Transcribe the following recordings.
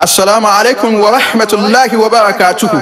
Assalamu alaikum wa rahmatullahi wa barakatuhu.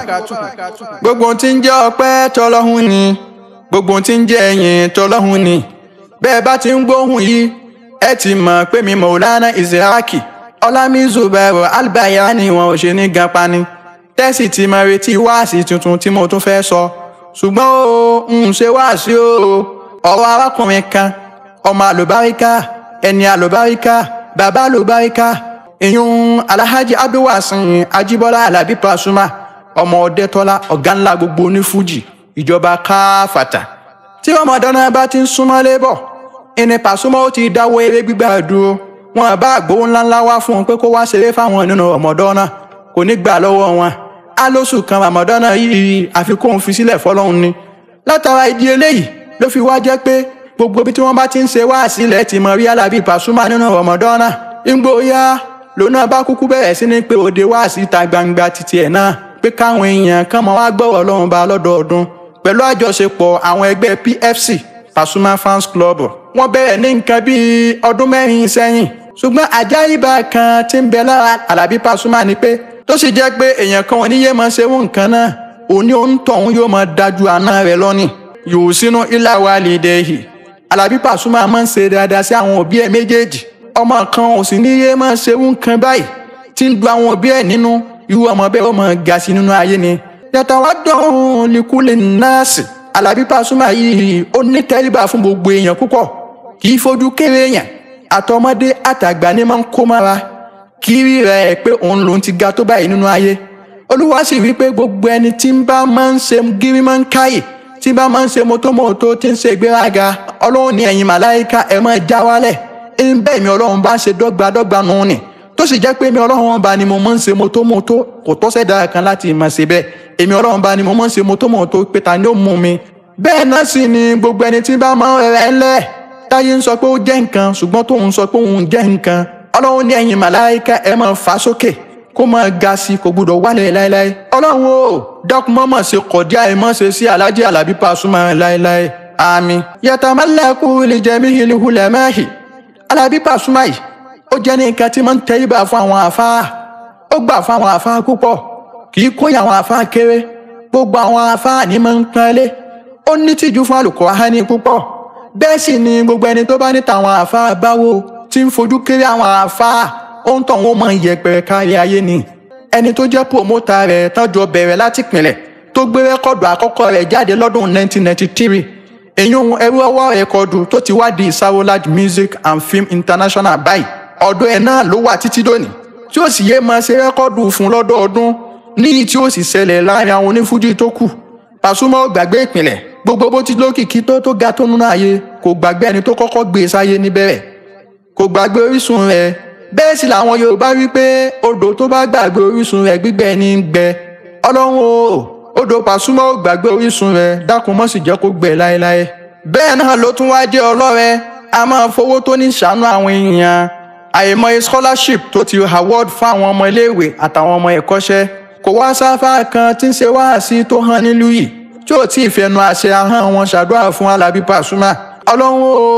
Gbogbo tí ń jẹ́ ọpẹ́ tọ́lọ́hun ni, gbogbo tí ń jẹ́ ẹ̀yìn tọ́lọ́hun ni. Bẹ́ẹ̀ bá ti ń gbóhùn yìí, ẹ ti mọ̀ pé mi Maulana Isiaki Ọlámi Zubairu Albayani wọn ò ṣe ní ganpa ni. Tẹ́sì ti máa retí wáàsí tuntun tí mo tún fẹ́ sọ. Ṣùgbọ́n o, ń ṣe wáàsí o. Ọ̀rọ̀ arákùnrin kan, ọmọ àlùbáríkà, ẹni àlùbáríkà, bàbá àlùbáríkà. Ìyún Alhaji Abdulwasin Ajibola Alabi Pasuma ọmọ Ọdẹ́tọ́lá ọ̀gá ńlá gbogbo ní Fuji ìjọba káfàtà. Tí Ramadan bá ti ń súnmọ́ lébọ̀, ìní Pasuma ó ti dáwọ́ eré gbígbà dúró. Wọ́n bá àgbówó ńláńlá wá fún un pé kó wá ṣeré fáwọn nínú Ramadan náà, kò ní gbà lọ́wọ́ wọn. Alóṣù kan Ramadan yìí àfikún fi sílẹ̀ fọ́lọ́hun ni. Látara ìdí eléyìí ló fi wá jẹ́ pé gbogbo ibi tí wọ́n bá ti ń ṣe wá sílẹ̀ ti mọ̀ rí Alabi Pasuma nínú Ramadan náà. Ìgbóyà lónà bá kúkú bẹ̀rẹ̀ sí ní pé òde wá síta gbangba títí ẹ̀ náà pé káwọn èèyàn kan máa wá gbọ́rọ̀ Ọlọ́run bá lọ́dọọdún pẹ̀lú àjọṣepọ̀ àwọn ẹgbẹ́ PFC Pasuma Fans Club. Wọ́n bẹ̀rẹ̀ ní nǹkan bíi ọdún 4 sẹ́yìn. Ṣùgbọ́n àjáyíbá kan tí ń bẹ lára Alabi Pasuma ni pé tó sì jẹ́ pé èèyàn kan oníyé máa ṣe wọ́n nǹkan náà òní òǹtọ̀hún yóò máa dájú àná rẹ̀ lọ́nìí. Yòó sínú ilá wa lè dẹ̀ yìí. Alabi Pasuma máa ń ṣe dáadáa sí àwọn òbí ẹ̀ méjèèjì. Ọmọ kan ò sì ní yé máa ṣe nǹkan báyìí tí ń du àwọn òbí ẹ̀ nínú irú ọmọ bẹ́ẹ̀ ó máa ga sí nínú ayé ni. Yàtọ̀ wá dán likule nọ́ọ̀sì Alabi Pasuma yìí ó ní tẹríba fún gbogbo èèyàn púpọ̀ kì í fojú kéré èèyàn àtọmọdé àtàgbà ní máa ń kó mára kí rí rẹ̀ pé òun lòún ti ga tó báyìí nínú ayé. Olúwa sì wí pé gbogbo ẹni tí ń bá máa ń ṣe gírí máa ń káyè tí bá máa ń ṣe mọ́tòmọ́tò tí ń ṣe ìgbéraga Ọlọ́run ní ẹ̀yin màláíkà ẹ máa já wálẹ̀. Bẹ́ẹ̀ mi Ọlọ́run bá ń ṣe dọ́gbadọ́gba nù ni tó sì jẹ́ pé mi Ọlọ́run bá ni mo máa ń ṣe mọ́tòmọ́tò kò tọ́sẹ̀ dára kan láti máa ṣe bẹ́ẹ̀ èmi Ọlọ́run bá ni mo máa ń ṣe mọ́tòmọ́tò pé ta ni ó mú mi. Bẹ́ẹ̀ náà sì ni gbogbo ẹni tí bá máa ń rẹ̀ lẹ̀ táyé ń sọ pé ó jẹ́ nǹkan ṣùgbọ́n tóun sọ pé òun jẹ́ nǹkan Ọlọ́run ní ẹ̀yin màláíkà ẹ máa fà sókè kó máa ga sí kò gbọdọ̀ wálẹ̀ láéláé. Ọlọ́run o dákun mọ́ ṣe kọ̀dí àìmọ́ ṣe sí Alhaji Alabi Pasuma láéláé àmín. Yatamallaku li jamihil ulamahi Alabi Pasuma yìí ó jẹ́ ní nǹkan tí máa ń tẹríba fún àwọn àfáà ó gbà fún àwọn àfáà púpọ̀ kì í kóyà àwọn àfáà kéré gbogbo àwọn àfáà ní máa ń pọ́nlé ó ní tìjú fún Al-Qur'ani púpọ̀ bẹ́ẹ̀ sì ni gbogbo ẹni tó bá ní tàwọn àfáà báwo tí ń fojú kéré àwọn àfáà ó ń tọ̀ wọ́n máa ń yẹpẹrẹ kárí ayé ni. Ẹni tó jẹ́ pòmótà rẹ̀ tọ́jọ́ bẹ̀rẹ̀ láti ìpìlẹ̀ tó gbé rẹ́kọ̀dù àkọ́kọ́ rẹ̀ jáde lọ́dún 1993 èyí ohun ẹrú ọwọ́ rẹ́kọ̀dù tó ti wá di Sarolage Music and Film International báyìí ọ̀dọ̀ ẹ̀ náà ló wà títí dòní tí ó sì yé máa ṣe rẹ́kọ̀dù fún lọ́dọọdún ní tí ó sì ṣẹlẹ̀ láàrin àwọn onífújì tó kù. Pasuma ò gbàgbé ìpìlẹ̀ gbogbo bó ti lókìkí tó ga tó nínú ayé kò gbàgbé ẹni tó kọ́kọ́ gbé sáyé níbẹ̀rẹ̀ kò gbàgbé orísun rẹ̀. Bẹ́ẹ̀ sì làwọn Yorùbá wí pé odò tó bá gbàgbé orísun rẹ̀ gbígbẹ ní gbẹ. Ọlọ́run o odò Pasuma ò gbàgbé orísun rẹ̀ dákun mọ́ sì jẹ́ kó gbẹ láéláé. Bẹ́ẹ̀ náà ló tún wá jẹ́ ọlọ́rẹ a máa fowó tó ní ṣàánú àwọn èèyàn àìmọye scholarship tó ti award fún àwọn ọmọ iléèwé àtàwọn ọmọ ẹ̀kọ́ṣẹ́ kò wá sáfà kan tí ń ṣe wáàsí tó hàn nílùú yìí tí ò tí ì fẹnu àṣẹ ahọ́n wọn ṣàdúrà fún Alabi Pasuma. Ọlọ́run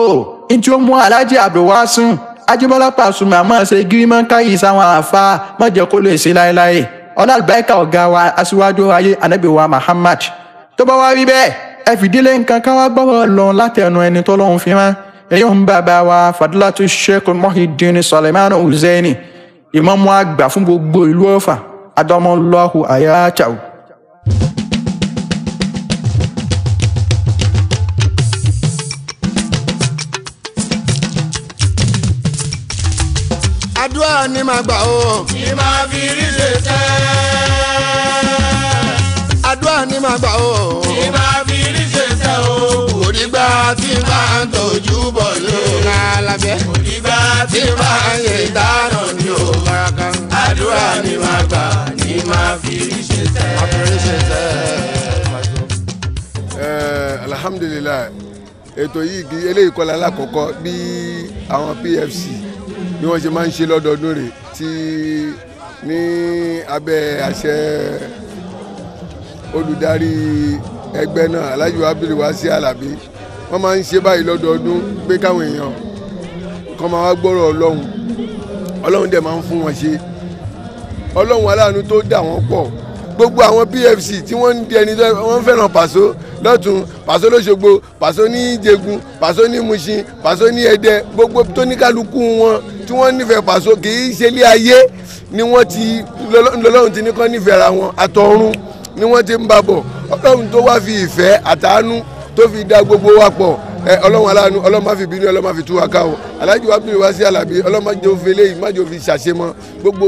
o ní tí ó mú Alhaji Abdulwasin Ajibola Pasuma máa ṣe gírímọ̀ káyì sáwọn àfa má jẹ́ kó lè ṣe láéláé ọ̀nà àlùbáríkà ọ̀gá wa aṣíwájú ayé Ànábì wa Muhammad. Tó bá wá rí bẹ́ẹ̀ ẹ fìdílé nǹkan ká wá gbọ́rọ̀ lọ látẹnu ẹni tó lọ́hùn fi rán èyí ń bàbá wa Fadilatu Sheikh Muhyiddin Suleiman Uzaini ìmáàmù àgbà fún gbogbo ìlú Ọ̀fà adamallahu ayatahu. Àdúrà ni màá gbà ó kí máa fi rí ṣe tẹ́. Àdúrà ni màá gbà ó kí máa fi rí ṣe tẹ́ o. Kò nígbà tí máa ń tọ́jú bọ̀ lóra lábẹ́. Kò nígbà tí máa ń yẹ ìdáná ní òkàkà. Àdúrà ni màá gbà ní máa fi rí ṣe tẹ́. Máa fi rí ṣe tẹ́. Alhamdulillah ètò yìí eléyìí kọ́ la lákọ̀ọ́kọ́ bí àwọn PFC bí wọ́n ṣe máa ń ṣe lọ́dọọdún rẹ̀ tí ní abẹ́ àṣẹ olùdarí ẹgbẹ́ náà Alhaji Abdulwasin Alabi wọ́n máa ń ṣe báyìí lọ́dọọdún pé káwọn èèyàn kan máa wá gbọ́rọ̀ Ọlọ́run dẹ̀ máa ń fún wọn ṣe ọlọ́run aláàánú tó dà wọ́n pọ̀ gbogbo àwọn PFC tí wọ́n ń di ẹni wọ́n fẹ́ràn Paso lọ́tún Paso lọ́ṣogbo Paso ní Ìjẹ̀gùn Paso ní Mushin Paso ní Ẹdẹ gbogbo tóníkàlùkù wọn tí wọ́n nífẹ̀ẹ́ Paso kì í ṣe ilé ayé ni wọ́n ti lọ́lọ́run ti ní kán nífẹ̀ẹ́ ara wọn àtọ̀run ni wọ́n ti ń bá bọ̀ ọlọ́run tó wá fi ìfẹ́ àtàánú tó fi dá gbogbo wa pọ̀ ọlọ́run aláàánú ọlọ́run má fi bínú ọlọ́run má fi tú wa ká o Alhaji Abdul Wasi Alabi ọlọ́run má jẹ́ òfin eléyìí má jẹ́ òfin ṣàṣemọ́ gbogbo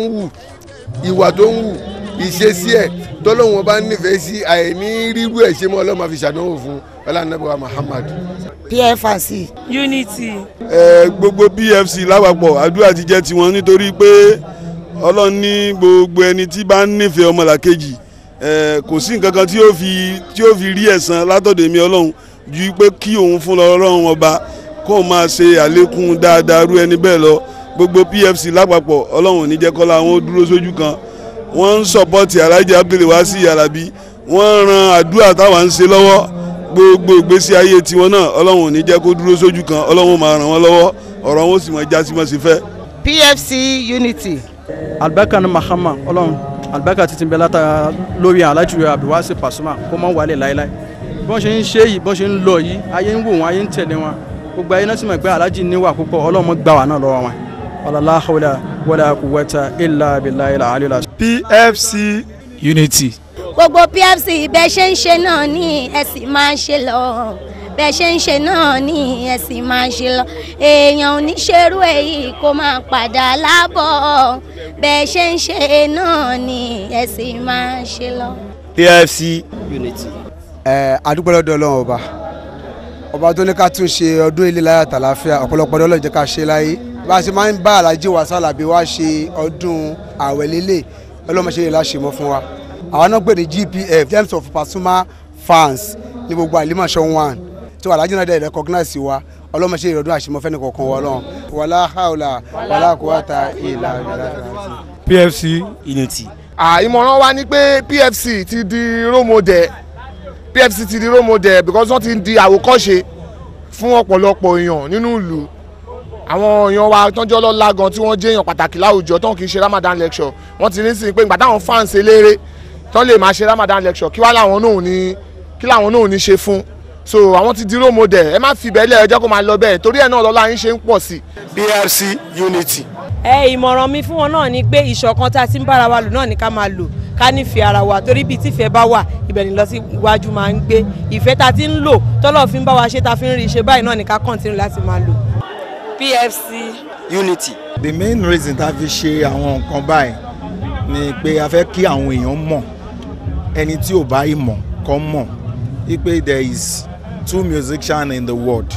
ìwà tó ń wù ìṣesí ẹ̀ tọ́lọ́run bá nífẹ̀ẹ́ sí àìní rírú ẹ̀ ṣe mọ́ ọlọ́run má fi ṣàdánwò fún ọlọ́run Muhammad. PFC Unity. Gbogbo PFC lápapọ̀ àdúrà ti jẹ́ tiwọn nítorí pé ọlọ́run ní gbogbo ẹni tí bá ń nífẹ̀ẹ́ ọmọlàkejì kò sí nǹkan kan tí ó fi rí ẹ̀san látọ̀dọ̀ èmi ọlọ́run ju pé kí òun fún ọlọ́run ọba kó máa ṣe àlékún dáadáa rú ẹni bẹ́ẹ̀ lọ gbogbo PFC lápapọ̀ ọlọ́run ní jẹ́ kọ́lá wọn dúró sójú kan wọ́n ń sọ̀pọ́tì Alhaji Abdul Wasi Alabi wọ́n ran àdúrà táwa ń ṣe lọ́wọ́ gbogbo ìgbésí ayé tiwọn náà ọlọ́run ní jẹ́ kó dúró sójú kan ọlọ́run máa ràn wọ́n lọ́wọ́ ọ̀rọ̀ wọn sì máa já sí mọ́ sí fẹ́. PFC Unity. Albarka ni Mahama ọlọ́run albarka ti bẹ látara lórí Alhaji Abdul Wasi Pasuma kó mọ́ wálé láéláé bọ́n ṣe ń ṣe yìí bọ́n ṣe ń lọ yìí ayé ń wò wọn ayé ń tẹ̀lé wọn gbogbo ayé náà sì mọ̀ pé Alhaji níwà púpọ̀ ọlọ́run gbà wà náà lọ́wọ́ wọn wala hawla wala quwwata illa billahi al-aliyyil azim. PFC Unity. gbogbo PFC bẹ́ẹ̀ ṣe ń ṣe náà ni ẹ sì máa ṣe lọ bẹ́ẹ̀ ṣe ń ṣe náà ni ẹ sì máa ṣe lọ èèyàn oníṣẹ́rú èyí kó máa padà lábọ̀ bẹ́ẹ̀ ṣe ń ṣe náà ni ẹ sì máa ṣe lọ. PFC Unity. Adúpẹ́ lọ́dọ̀ Ọlọ́run ọba tó ní ká tún ṣe ọdún ilé láyà tàlàáfíà ọ̀pọ̀lọpọ̀ ọdún Ọlọ́run jẹ́ ká ṣe láyé bá a ṣe máa ń bá Alhaji Wasi Alabi wá ṣe ọdún àwẹ̀ lélẹ̀ Ọlọ́run ṣe lè láṣẹ mọ́ fún wa àwọn náà pè ní GPF Gems of Pasuma fans ní gbogbo Àlímọ̀ṣọ́ 1 tí Alhaji náà dẹ̀ recognize wa Ọlọ́run ṣe ìrọ̀dún àṣemọ́ fẹ́ni kọ̀ọ̀kan wa Ọlọ́run wàlá hàwùlà wàlá quwwata ìlà PFC Unity. ìmọ̀ràn wa ni pé PFC ti di role model PFC ti di role model because wọ́n ti di àwòkọ́ṣe fún ọ̀pọ̀lọpọ̀ èèyàn nínú ìlú àwọn èèyàn wa tọ́jọ́ lọ́la gan tí wọ́n jẹ́ èèyàn pàtàkì láwùjọ tán kì í ṣe Ramadan lecture wọ́n ti rí sí pé ìgbà táwọn fans eléré tán lè máa ṣe Ramadan lecture kí làwọn náà ní ṣe fún so àwọn ti di role model ẹ má fi bẹ́ẹ̀ lẹ̀ ẹ jẹ́ kó máa lọ bẹ́ẹ̀ torí ẹ̀ náà lọ́la yín ṣe ń pọ̀ sí. PFC Unity. Ìmọ̀ràn mi fún wọn náà ni pé ìṣọ̀kan tá a ti ń bára wa lò náà ni ká máa lò ká nífẹ̀ẹ́ ara wa torí bí tífẹ̀ẹ́ bá wà ibẹ̀ ni lọ sí iwájú máa ń gbé ìfẹ́ tá a ti ń lò tọ́lọ̀ fi ń bá wa ṣe tá a fi ń rí iṣẹ́ báyìí náà ni ká continue láti máa lò. PFC Unity. The main reason tá a fi ṣe àwọn nǹkan báyìí ni pé a fẹ́ kí àwọn èèyàn mọ̀ ẹni tí ò bá yìí mọ̀ kó mọ̀ wípé there is 2 musicians in the world,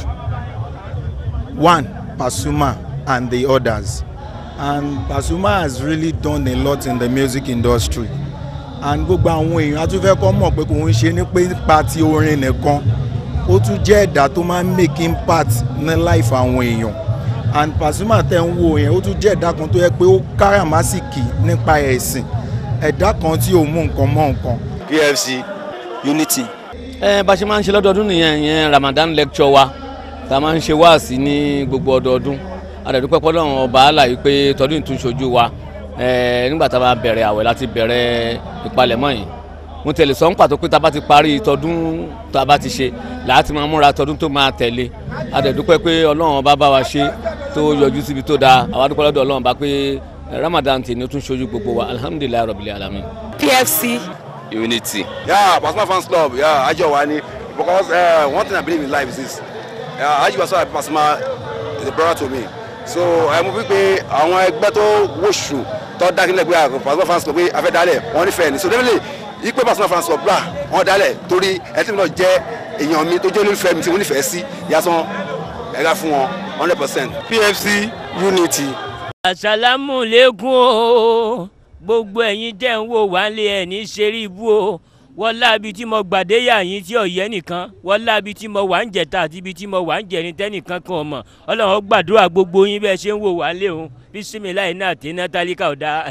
one Pasuma and the others. And Pasuma has really done a lot in the music industry. And gbogbo àwọn èèyàn a tún fẹ́ kó mọ̀ pé kò ń ṣe ní pé nípa ti orin nìkan ó tún jẹ́ ẹ̀dá tó máa ń make impact ní life àwọn èèyàn. And Pasuma tẹ̀ ń wo yẹn ó tún jẹ́ ẹ̀dá kan tó yẹ pé ó káràmásìkì nípa ẹ̀sìn ẹ̀dá kan tí ò mú nǹkan mọ́ nǹkan. PFC Unity. Bá ṣe máa ń ṣe lọ́dọọdún nìyẹn ìyẹn Ramadan lecture wa tá a máa ń ṣe wáàsí ní gbogbo ọdọọdún adẹ̀dúpẹ́ pọ́lọ́run ọba àlàyé pé tọdún tún ṣojú wa nígbà tá a bá bẹ̀rẹ̀ àwẹ̀ láti bẹ̀rẹ̀ ìpalẹ̀mọ́ yìí mo tẹ̀lé sọ ń pàtó pé tá a bá ti parí tọdún tá a bá ti ṣe láti máa múra tọdún tó máa tẹ̀lé adẹ̀dúpẹ́ pé Ọlọ́run ọba bá wa ṣe tó yọjú síbi tó dáa àwa dúpẹ́ lọ́dọ̀ Ọlọ́run ọba pé Ramadan tì ní ó tún ṣojú gbogbo wa alhamdulilayi rabbil alamin. PFC Unity. Yeah, Pasuma fans club. Yeah, Ajo Wani. Because one thing I believe in life is this. Alhaji Wasi Alabi Pasuma is a brother to me. So I'm moving pé àwọn ẹgbẹ́ tó wòṣù tó dákínlẹ̀ pé Pasuma fans club pé afẹ́ dálẹ̀ wọ́n nífẹ̀ẹ́ ni. So definitely ipe Pasuma fans club bra wọ́n dálẹ̀ torí ẹtí mi náà jẹ́ èèyàn mi tó jẹ́ olólùfẹ́ mi tí mo nífẹ̀ẹ́ sí yasán ẹ̀ka fún wọn 100%. PFC Unity. Assalamu alaikum o gbogbo ẹ̀yin tẹ́ ń wò wá lé ẹ̀ ní ṣeré ibú o wọ́n lábi tí mo gbàdé yà yín tí ọ̀yẹ́ nìkan wọ́n lábi tí mo wà ń jẹ̀ta àti ibi tí mo wà ń jẹ̀rin tẹ́nìkan kan mọ̀ Ọlọ́run gbàdúrà gbogbo yín bẹ́ẹ̀ ṣe ń wò wá lé o bísímìláì náà tí nátálíkà ọ̀dà.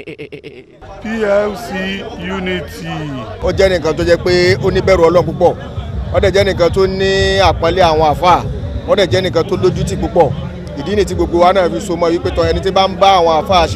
PFC Unity. ó jẹ́ nìkan tó jẹ́ pé ó ní bẹ̀rù Ọlọ́run púpọ̀ ó dẹ̀ jẹ́ nìkan tó ní àpọ́nlé àwọn àfáà ó dẹ̀ jẹ́ nìkan tó lójútì púpọ̀ ìdí ni tí gbogbo wa náà fi so mọ́ wípé tọ́ ẹni tí bá ń bá àwọn àfáà ṣe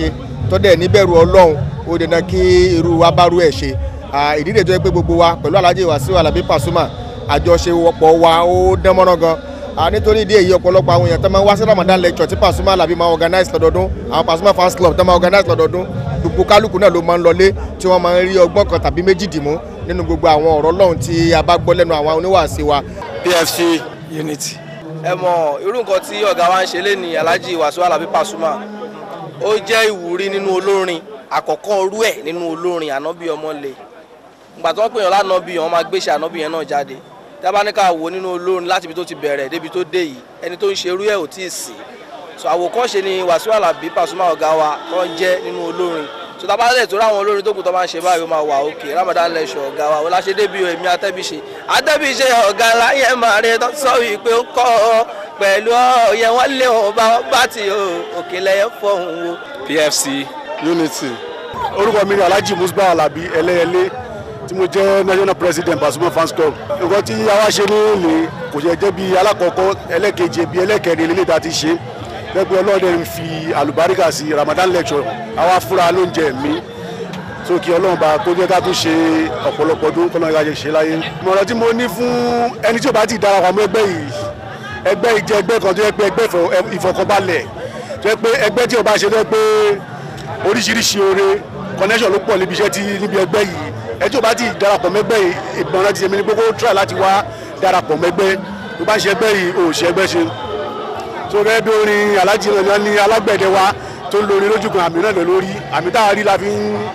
tó dẹ̀ níbẹ̀rù Ọlọ́run ó dandan kí irú wa bá rú ẹ̀ ṣe ìdí rẹ̀ tó yẹ pé gbogbo wa pẹ̀lú Alhaji Wasiu Alabi Pasuma àjọṣepọ̀ wa ó dán mọ́rán gan nítorí ìdí èyí ọ̀pọ̀lọpọ̀ àwọn èèyàn tó máa ń wá sí Ramadan lecture tí Pasuma Alabi máa organize lọ́dọọdún àwọn Pasuma fans club tó máa organize lọ́dọọdún gbogbo kálukú náà ló máa ń lọlé tí wọ́n máa ń rí ọgbọ́n kan tàbí méjì dìmú nínú gbogbo àwọn ọ̀rọ̀ Ọlọ́run tí a bá gbọ́ lẹ́nu àwọn oníwàásí wa. PFC Unity. ẹ mọ̀ irú nǹkan tí ọ̀gá wa ń ṣe lé ní Alhaji Wasiu Alabi Pasuma ó jẹ́ ìwúrí nínú olórin àkọ́kọ́ orú ẹ̀ nínú olórin ànábì ọmọlẹ̀ ìgbà tí wọ́n pè yàn lánàbì yàn wọ́n máa gbéṣẹ́ ànábì yẹn náà jáde tábà ní ká wò nínú olórin láti ibi tó ti bẹ̀rẹ̀ débi tó dé yìí ẹni tó ń ṣe irú ẹ̀ ò tí ì sí so àwòkọ́ṣe ni Wasiu Alabi Pasuma ọ̀gá wa tó ń jẹ́ nínú olórin so tábà lè tó ráwọn olórin tó kù tó máa ń ṣe báyìí ó máa wà òkè Ramadan lecture ọ̀gá wa wọ́n láṣẹ débi èmi Atẹ́bíṣe ọ̀gá láyé máa rẹ tó sọ wípé ó kọ́ ọ pẹ̀lú ọ̀yẹ́ wọn lé wọn bá ti òkèlè yẹn fọ̀hún wo. PFC Unity. Orúkọ mi ni Alhaji Musba Alabi Ẹlẹ́yẹlé tí mo jẹ́ national president Pasuma fans club. Nǹkan tí a wá ṣe ní kò jẹ́ bí alákọ̀ọ́kọ́ ẹlẹ́kejì bí ẹlẹ́kẹrin lélẹ́ tá a ti ṣe lẹ́gbẹ́ Ọlọ́run ń fi àlùbáríkà sí Ramadan lecture àwa fúnra lóúnjẹ mi so kí Ọlọ́run bá tó jẹ́ ká tún ṣe ọ̀pọ̀lọpọ̀ ọdún kọ́nà ìgbà ṣe láyé. Ìmọ̀ràn tí mo ní fún ẹni tí ò bá ti darapọ̀ mọ́ ẹgbẹ́ yìí jẹ́ ẹgbẹ́ kan tó yẹ pé ẹgbẹ́ ìfọ̀kànbalẹ̀ tó yẹ pé ẹgbẹ́ tí ò bá ṣe tó yẹ pé oríṣiríṣi oore connection ló pọ̀ níbi iṣẹ́ níbi ẹgbẹ́ yìí ẹ tí ò bá ti darapọ̀ mẹ́gbẹ́ yìí ìgbọ̀nrán ti ṣe mi ní gbogbo try láti wá darapọ̀ mẹ́gbẹ́ tó bá ṣe ẹgbẹ́ yìí ò ṣe ẹgbẹ́ ṣe tó gẹ́gẹ́ bí orin Alhaji náà ní alágbẹ̀dẹ wa tó ń lórí lójú kan àmì náà lọ lórí àmì táwa rí la fi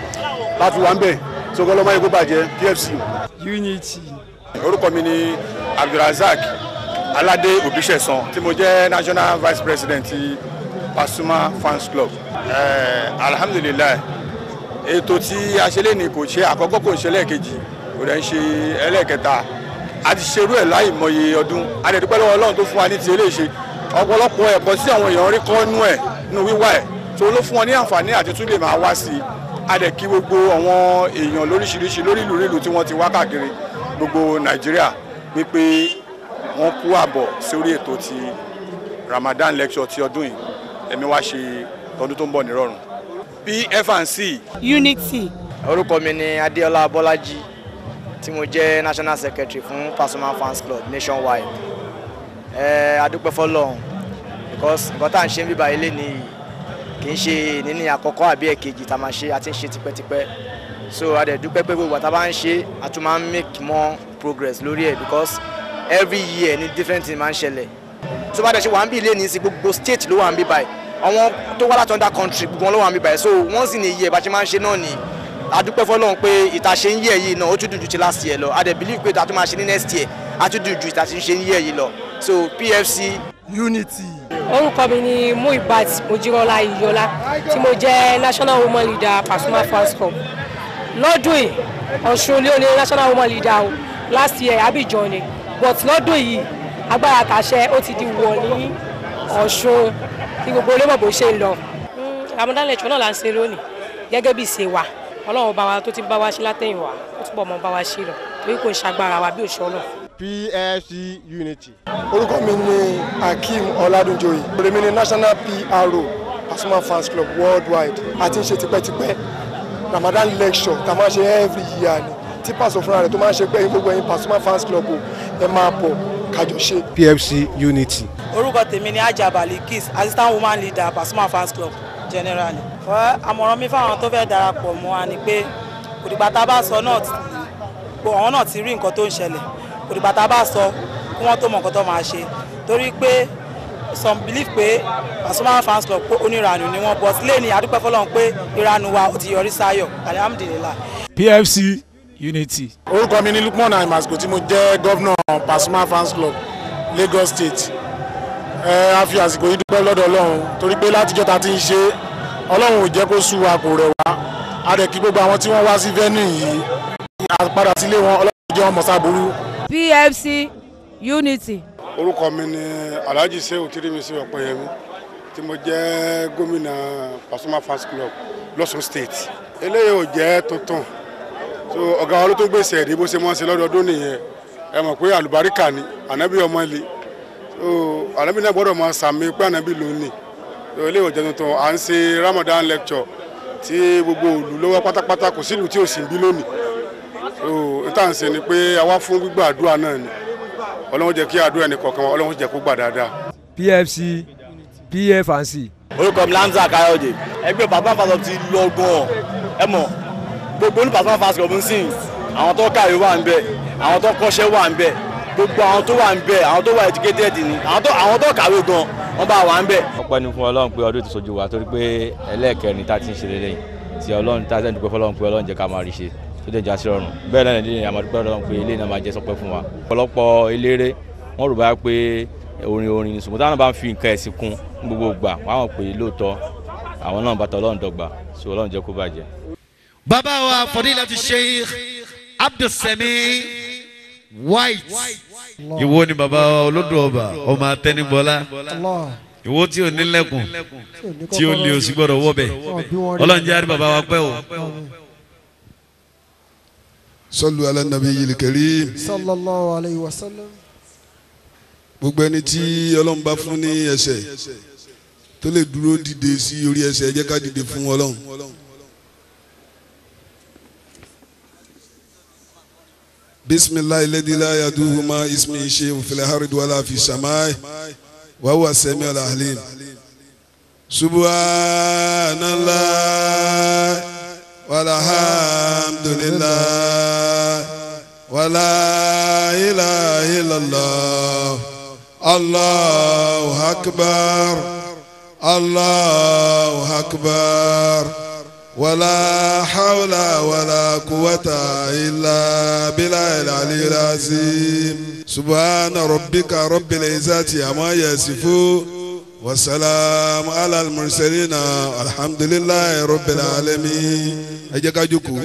wà ń bẹ̀ tó kọ́ lọ́mọ ẹgbẹ́ bàjẹ́ PFC. Unity. Orúkọ mi ni Abdulrasaq Aládé Òbíṣẹ̀san tí mo jẹ́ national vice president ti Pasuma fans club. Alhamdulilayi ètò tí a ṣe lé ní kò ṣe àkọ́kọ́ kò ṣe lẹ́ẹ̀kejì kò dẹ̀ ń ṣe ẹlẹ́ẹ̀kẹta a ti ṣerú ẹ̀ láì mọye ọdún a dẹ̀ dúpẹ́ lọ́wọ́ Ọlọ́run tó fún wa ní ti eléṣe ọ̀pọ̀lọpọ̀ ẹ̀kọ́ sí àwọn èèyàn rí kọ́ nú ẹ̀ nínú wíwá ẹ̀ tó ló fún wọn ní àǹfààní àti tún lè máa wá sí i a dẹ̀ kí gbogbo àwọn èèyàn lóríṣiríṣi lórí ìlú tí wọ́n ti wá káàkiri gbogbo Nàìjíríà wípé wọ́n kú àbọ̀ sórí ètò ti Ramadan lecture ti ọdún yìí ẹ̀mí wá ṣe tọdún tó ń bọ̀ nírọ̀rùn. PFC Unity. Orúkọ mi ni Adéọlá Bọ́lájí tí mo jẹ́ national secretary fún Pasuma fans club nationwide. Adúpẹ́ fọ́lọ́run because nǹkan tá à ń ṣe ń bíbá ilé ni kì í ṣe níní àkọ́kọ́ àbí ẹ̀kejì tá a máa ṣe àti ń ṣe tipẹ́tipẹ́ so a dẹ̀ dúpẹ́ pé gbogbo àtàbá ń ṣe a tún máa ń make more progress lórí ẹ̀ because every year ni different thing máa ń ṣẹlẹ̀ tó bá dẹ̀ ṣe wà ń bí ilé ní sí gbogbo state ló wà ń bí báyìí àwọn tó wá láti under country gbogbo wọn ló wà ń bí báyìí so wọ́n sì ní iye bá ṣe máa ń ṣe náà ni a dúpẹ́ fọ́lọ́run pé ìtàṣe ń yẹ̀ yìí náà ó tún dùn ju ti last year lọ a dẹ̀ believe pé ìtà tó máa ṣe ní next year a tún dùn ju ìtàṣe ń ṣe ń yẹ̀ yìí lọ so PFC Unity. orúkọ mi ni Muibat Mojirola Iyola tí mo jẹ́ national woman leader Pasuma fans club lọ́dún yìí Ọ̀ṣun lé ní national woman leader o last year Abidjan ni but lọ́dún yìí agbára tàṣẹ ó ti di wọ̀ ní Ọ̀ṣun tí gbogbo olómọ̀ bó ṣe ń lọ. Ramadan lecture náà là ń ṣe lónìí gẹ́gẹ́ bí ìṣe wa Ọlọ́run bá wa tó ti bá wa ṣe látẹ̀yìn wa ó túbọ̀ mọ́ bá wa ṣe lọ torí kò ń ṣagbára wa bí òṣọ́ náà. PFC Unity. Orúkọ mi ni Akeem Ọládúnjọyè. Èmi ni national PRO Pasuma fans club worldwide. A ti ń ṣe tipẹ́tipẹ́ Ramadan lecture tá a máa ṣe every year ni. Tí pàṣẹ fúnra rẹ̀ tó máa ń ṣe pé gbogbo ẹ̀yin Pasuma fans club o ẹ máa bọ̀ kájọ ṣe. PFC Unity. Orúkọ tèmi ni Ajabali Kiss assistant woman leader Pasuma fans club generally. Àmọ̀ràn mi fáwọn tó fẹ́ darapọ̀ mọ́ wa ni pé òdìgbà tá a bá sọ náà àwọn náà ti rí nǹkan tó ń ṣẹlẹ̀ òdìgbà tá a bá sọ kí wọ́n tó mọ̀ nǹkan tó máa ṣe torí pé some believe pé Pasuma fans club pé oníranù ni wọ́n but lẹ́ni àdúpẹ́ fọlọ́run pé ìranù wa ó ti yọrí sáyọ̀ alhamdulillah. PFC Unity. Orúkọ mi ni Lukman Aimasco tí mo jẹ́ gọ́vnà Pasuma fans club Lagos State. A fi àsìkò yìí dúpẹ́ lọ́dọ̀ Ọlọ́run torí pé látijọ́ ta ti ń ṣe Ọlọ́run ò jẹ́ kó sú wa kò rẹ̀ wá a dẹ̀ kí gbogbo àwọn tí wọ́n wá sí venue yìí àpadà sílé wọn Ọlọ́run jẹ́ ọmọ sábúrú. PFC Unity. Orúkọ mi ni Alhaji Sehu Tirimisi Ọ̀pẹ̀yẹmí tí mo jẹ́ gómìnà Pasuma fans club lọ́sùn state. Eléyìí ò jẹ́ tuntun so ọ̀gá wa ló tó gbèsè ẹ̀dí bó ṣe mọ́ ṣe lọ́dọọdún nìyẹn ẹ mọ̀ pé àlùbáríkà ni ànábì ọmọ ilé so ànábì náà gbọ́dọ̀ máa sàmì pé ànábì ló ní so eléyìí ò jẹ́ tuntun à ń ṣe Ramadan lecture tí gbogbo òlù lọ́wọ́ pátápátá kò sílùú tí ò sí bí lónìí so ìtàn ṣe ni pé àwa fún gbígbà àdúrà náà ni ọlọ́run jẹ́ kí àdúrà ẹnì kọ̀ọ̀kan ọlọ́run jẹ́ kó gbà dáadáa. PFC PF&C. orúkọ mi Lanza Káyọ̀dé ẹgbẹ́ Pasuma Fans Club ti lọ gan-an ẹ mọ̀ gbogbo ní Pasuma Fans Club ń sìn àwọn tó kàwé wà ń bẹ̀ àwọn tó kọ́ṣẹ́ wà ń bẹ̀ gbogbo àwọn tó wà ń bẹ̀ àwọn tó wà educated ni àwọn tó kàwé gan wọ́n bá wà ń bẹ̀. ọpẹ́ ni fún Ọlọ́run pé ọdún ti sojú wa torí pé ẹlẹ́ẹ̀kẹrin tá a ti ń ṣe lélẹ́yìn tí Ọlọ́run tá a sẹ́ni dúpẹ́ fọlọ́run pé Ọlọ́run jẹ́ ká máa rí ṣe tó dẹ̀ já sí rọrùn bẹ́ẹ̀ náà ní àmọ́ dúpẹ́ Ọlọ́run pé ilé náà máa jẹ́ sọpẹ́ fún wa. ọ̀pọ̀lọpọ̀ eléré wọ́n rò bá pé orin sùnmọ́ táwọn bá ń fi nǹkan ẹ̀sìn kún gbogbo gbà wọ́n á pè é lóòótọ́ àwọn náà bàtà Ọlọ́run dọ́gba sí Ọlọ́run jẹ́ kó bàjẹ́. bàbá wa Fadilatu Sheikh Abdulsami White ìwọ ni bàbá olódò ọba ọmọ atẹnibọlá ìwọ tí ò nílẹ̀kùn tí ó lè òsì gbọ́dọ̀ wọbẹ Ọlọ́run jẹ́ àrí bàbá wa pẹ́ o. Sallu ala nabiyil karim. sallallahu alayhi wa sallam. gbogbo ẹni tí Ọlọ́run bá fún ní ẹsẹ̀ tó lè dúró dìde sí orí ẹsẹ̀ ẹ jẹ́ ká dìde fún Ọlọ́run. bisimilahi ladila yaduhuma ismi sheu filahari wala fi samai wa huwa sami alalim subhanallah walhamdulillah wala ilaha illallah allahu akbar allahu akbar. ولا حول ولا قوة إلا بالله العلي العظيم سبحان ربك رب العزة عما يصفون والسلام على المرسلين الحمد لله رب العالمين أجاكاجوكو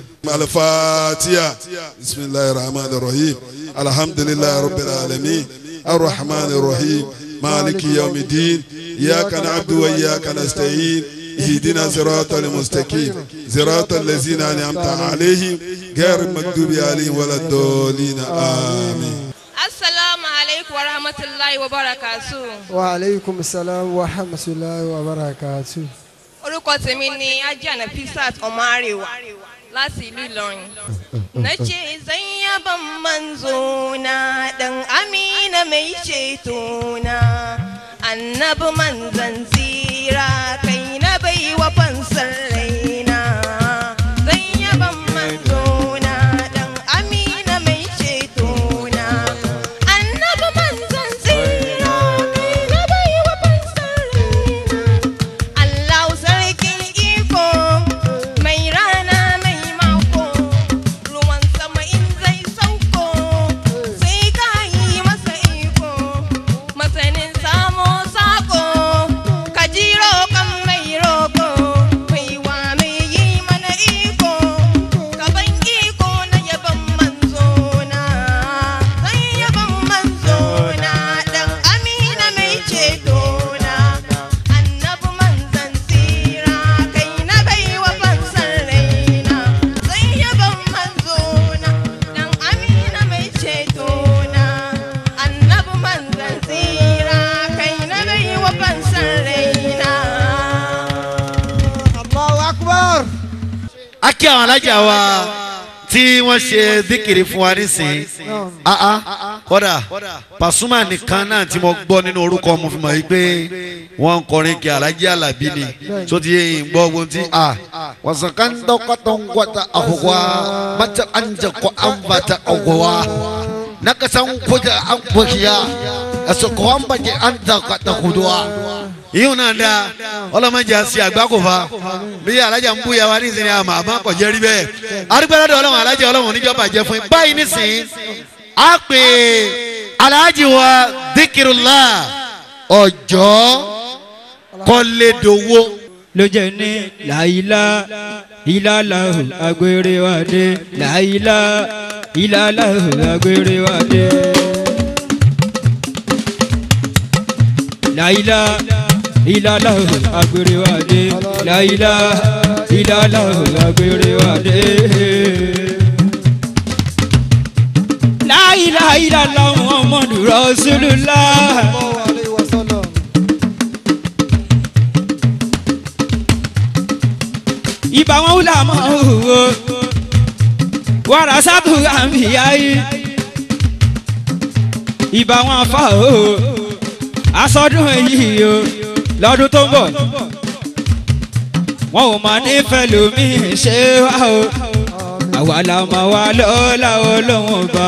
الفاتحة بسم الله الرحمن الرحيم الحمد لله رب العالمين الرحمن الرحيم مالك يوم الدين إياك نعبد وإياك نستعين اهدنا صراط المستقيم صراط الذين أنعمت عليهم غير المغضوب عليهم ولا الضالين آمين. السلام عليكم ورحمة الله وبركاته. وعليكم السلام ورحمة الله وبركاته. orúkọ tèmi ni Ajiana Fisat Ọmọarẹwà láti ìlú Ìlọrin. nace zayyaban manzona dan Amina mai cetona annabi manzan tsira kai na bai wa fansar raina zayyaban manzona dan Amina mai cetona annabi manzan tsira kai na bai wa fansar raina Allah sarkin iko mai rana mai mako ruwan sama in zai sauko sai ka yi masa iko masanin samo sako ka jiro kan mai roko mai wa mai yi mana iko ka ban iko na yaban manzona sai yaban manzona dan Amina mai cetona annabi manzan tsira kai na bai wa fansar raina sai yaban manzona dan Amina mai cetona annabi manzan tsira kai na bai wa fansar raina. Allahu akbar. a kí àwọn alájà wa tí wọ́n ṣe díkìrì fún wa nísìnyí kódà Pasuma nìkan náà tí mo gbọ́ nínú orúkọ mo fi mọ̀ yìí pé wọ́n ń kọrin kí Alhaji Alabi ni tó ti yẹ gbọ́ ogun tí wọ́n sọ ká ń dọ́kọ̀tọ̀ ń gbọ́ta àkọ́kọ́ mọ́tò àǹjẹ̀kọ́ àǹbàtà ọ̀gọ́wà nakasan kuja an kwakiya a sokowar baki an takata kuduwa yíò náà dáa ọlọ́mọdé àti àgbákòfà bí alájà ń búya wa nísìnyí àmọ́ àmọ́ kò jẹ́ rí bẹ́ẹ̀ arúgbálọ́dọ̀ ọlọ́run alájà ọlọ́run oníjọba jẹ́ fún yín báyìí nísìnyí a pè aláàjì wa Dhikirullah ọjọ́ kọ́lédowó. ló jẹ́ ní làyílá ìlàláhù agbèrè wa dé làyílá ìlàláhù agbèrè wa dé làyílá ìlàláhù agbèrè wa dé làyílá ìlàláhù agbèrè wa dé. láyílá ìlàláhù Muhammadu Rasulullah. ìbá wọn wúlà mọ́ òwò wàrà sátú àmìyá yìí ìbá wọn fà ó aṣọdún èyí o lọ́dún tó ń bọ̀ wọn ò máa nífẹ̀ẹ́ lómi ṣe wá o àwa la máa wá lọ́la ọlọ́wọ́n bá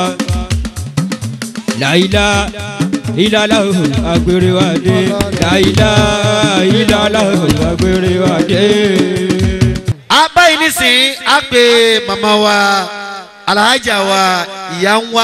láìlá ìlàlá àgbèrè wa dé láìlá ìlàlá àgbèrè wa dé. abáyé nísìnyí á pè màmá wa alhaja wa ìyá ń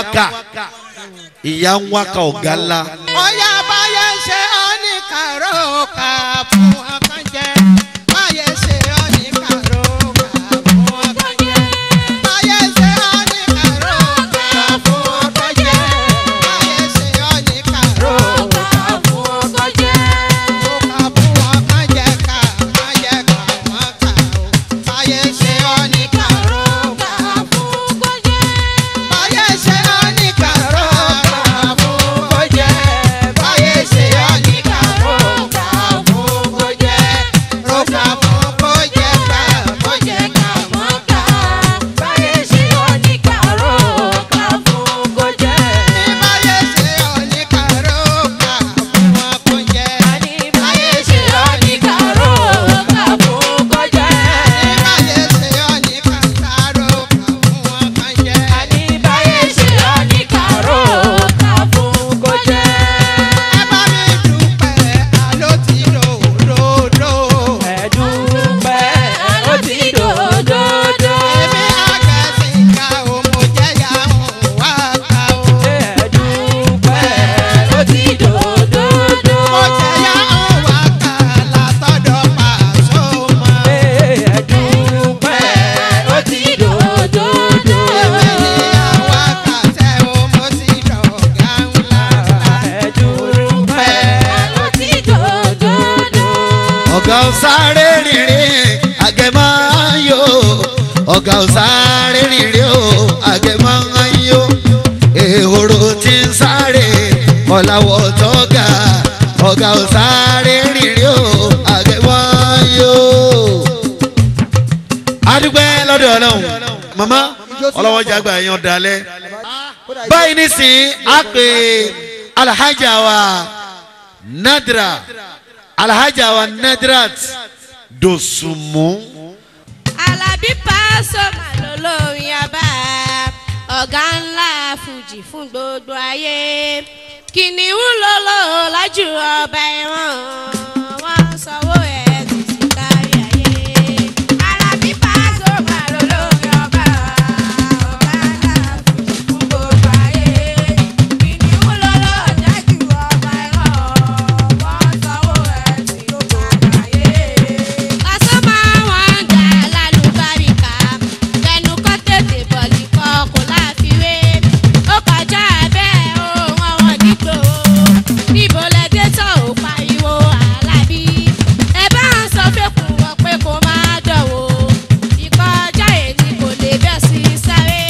wákà ọ̀gá ńlá. ọ̀yá báyé ṣe ọ́ ní kàró kà fún ọkàn jẹ́ báyé ṣe ọ́ ní kàró kà fún ọkàn jẹ́ báyé ṣe ọ́ ní kàró kà fún ọkàn jẹ́ báyé ṣe ọ́ ní kàró kà fún ọkàn jẹ́ ó kà fún ọkàn jẹ́ ká má jẹ́ ká wọ́n kà ó báyé ṣe ọ́ ní kàró kà fún ọkàn jẹ́ báyé ṣe ọ́ ní kàró kà fún ọkàn jẹ́ báyé ṣe ọ́ ní kàró kà fún ọkàn jẹ́ rókà fún kó jẹ́ ká kó jẹ́ ká wọ́n kà báyé ṣe ọ́ ní kàró kà fún ọkàn jẹ́ báyé ṣe ọ́ ní kàró kà fún ọkàn jẹ́ báyé ṣe ọ́ ní kàró kà fún ọkàn jẹ́ báyé ṣe ọ́ ní kàró kà fún ọkàn jẹ́ báyé ṣe ọ́ ní kàró kà fún ọkàn jẹ́. ẹ bá mi dúpẹ́ àló ti dòdòdò. ẹ dúpẹ́ ó ti dòdòdò. èmi àgbẹ̀sìn ká o mo jẹ́ yàrá wá ká o. ẹ dúpẹ́ ó ti dòdòdò. mo jẹ́ yàrá wá ká látọ̀dọ̀ Pasuma. ẹ dúpẹ́ ó ti dòdòdò. èmi ni àwa kà tẹ́ o mo sì dọ̀gá ńlá. ẹ dúpẹ́ ó ti dòdòdò. ọ̀gá ò sáré rìnrìn àgẹ̀mọ́ yó ọ̀gá ò sáré rìnrìn o àgẹ̀mọ́ yó ehoro tí ń sáré ọ̀làwọ̀ tọ́gà ọ̀gá ò sáré rìnrìn o àgẹ̀mọ́ yó. adúgbẹ́ lọ́dọ̀ ọlọ́run màmá ọlọ́wọ́ jágbá yẹn dalẹ̀ báyìí nísìnyí á pè alhaja wa nadra alhaja wa nadrat dosumu. Alábí Pasuma lolórin àbá ọ̀gá ńlá fújì fún gbogbo ayé kìnìún lolo lájú ọba ẹ̀wọ̀n wọ́n sanwó ẹ̀ títí kárí ayé. Alábí Pasuma lolórin ọba ọ̀gá ńlá fújì fún gbogbo ayé kìnìún lolo lájú ọba ẹ̀wọ̀n wọ́n sanwó ẹ̀ títí kárí ayé. Pasuma wọn jà lálùbáríkà tẹnu kọ́ tètè bọ̀lì kọ́ kò láfiwé ó kọjá bẹ́ẹ̀ ó wọ́n nígbò níbo lẹ́dẹ́ tó ò pariwo Alábí ẹ bá ń sọ fẹ́kùn wọn pé kó má dọ̀wọ́ ìkọjá èyí kò lè bẹ́ sí sáré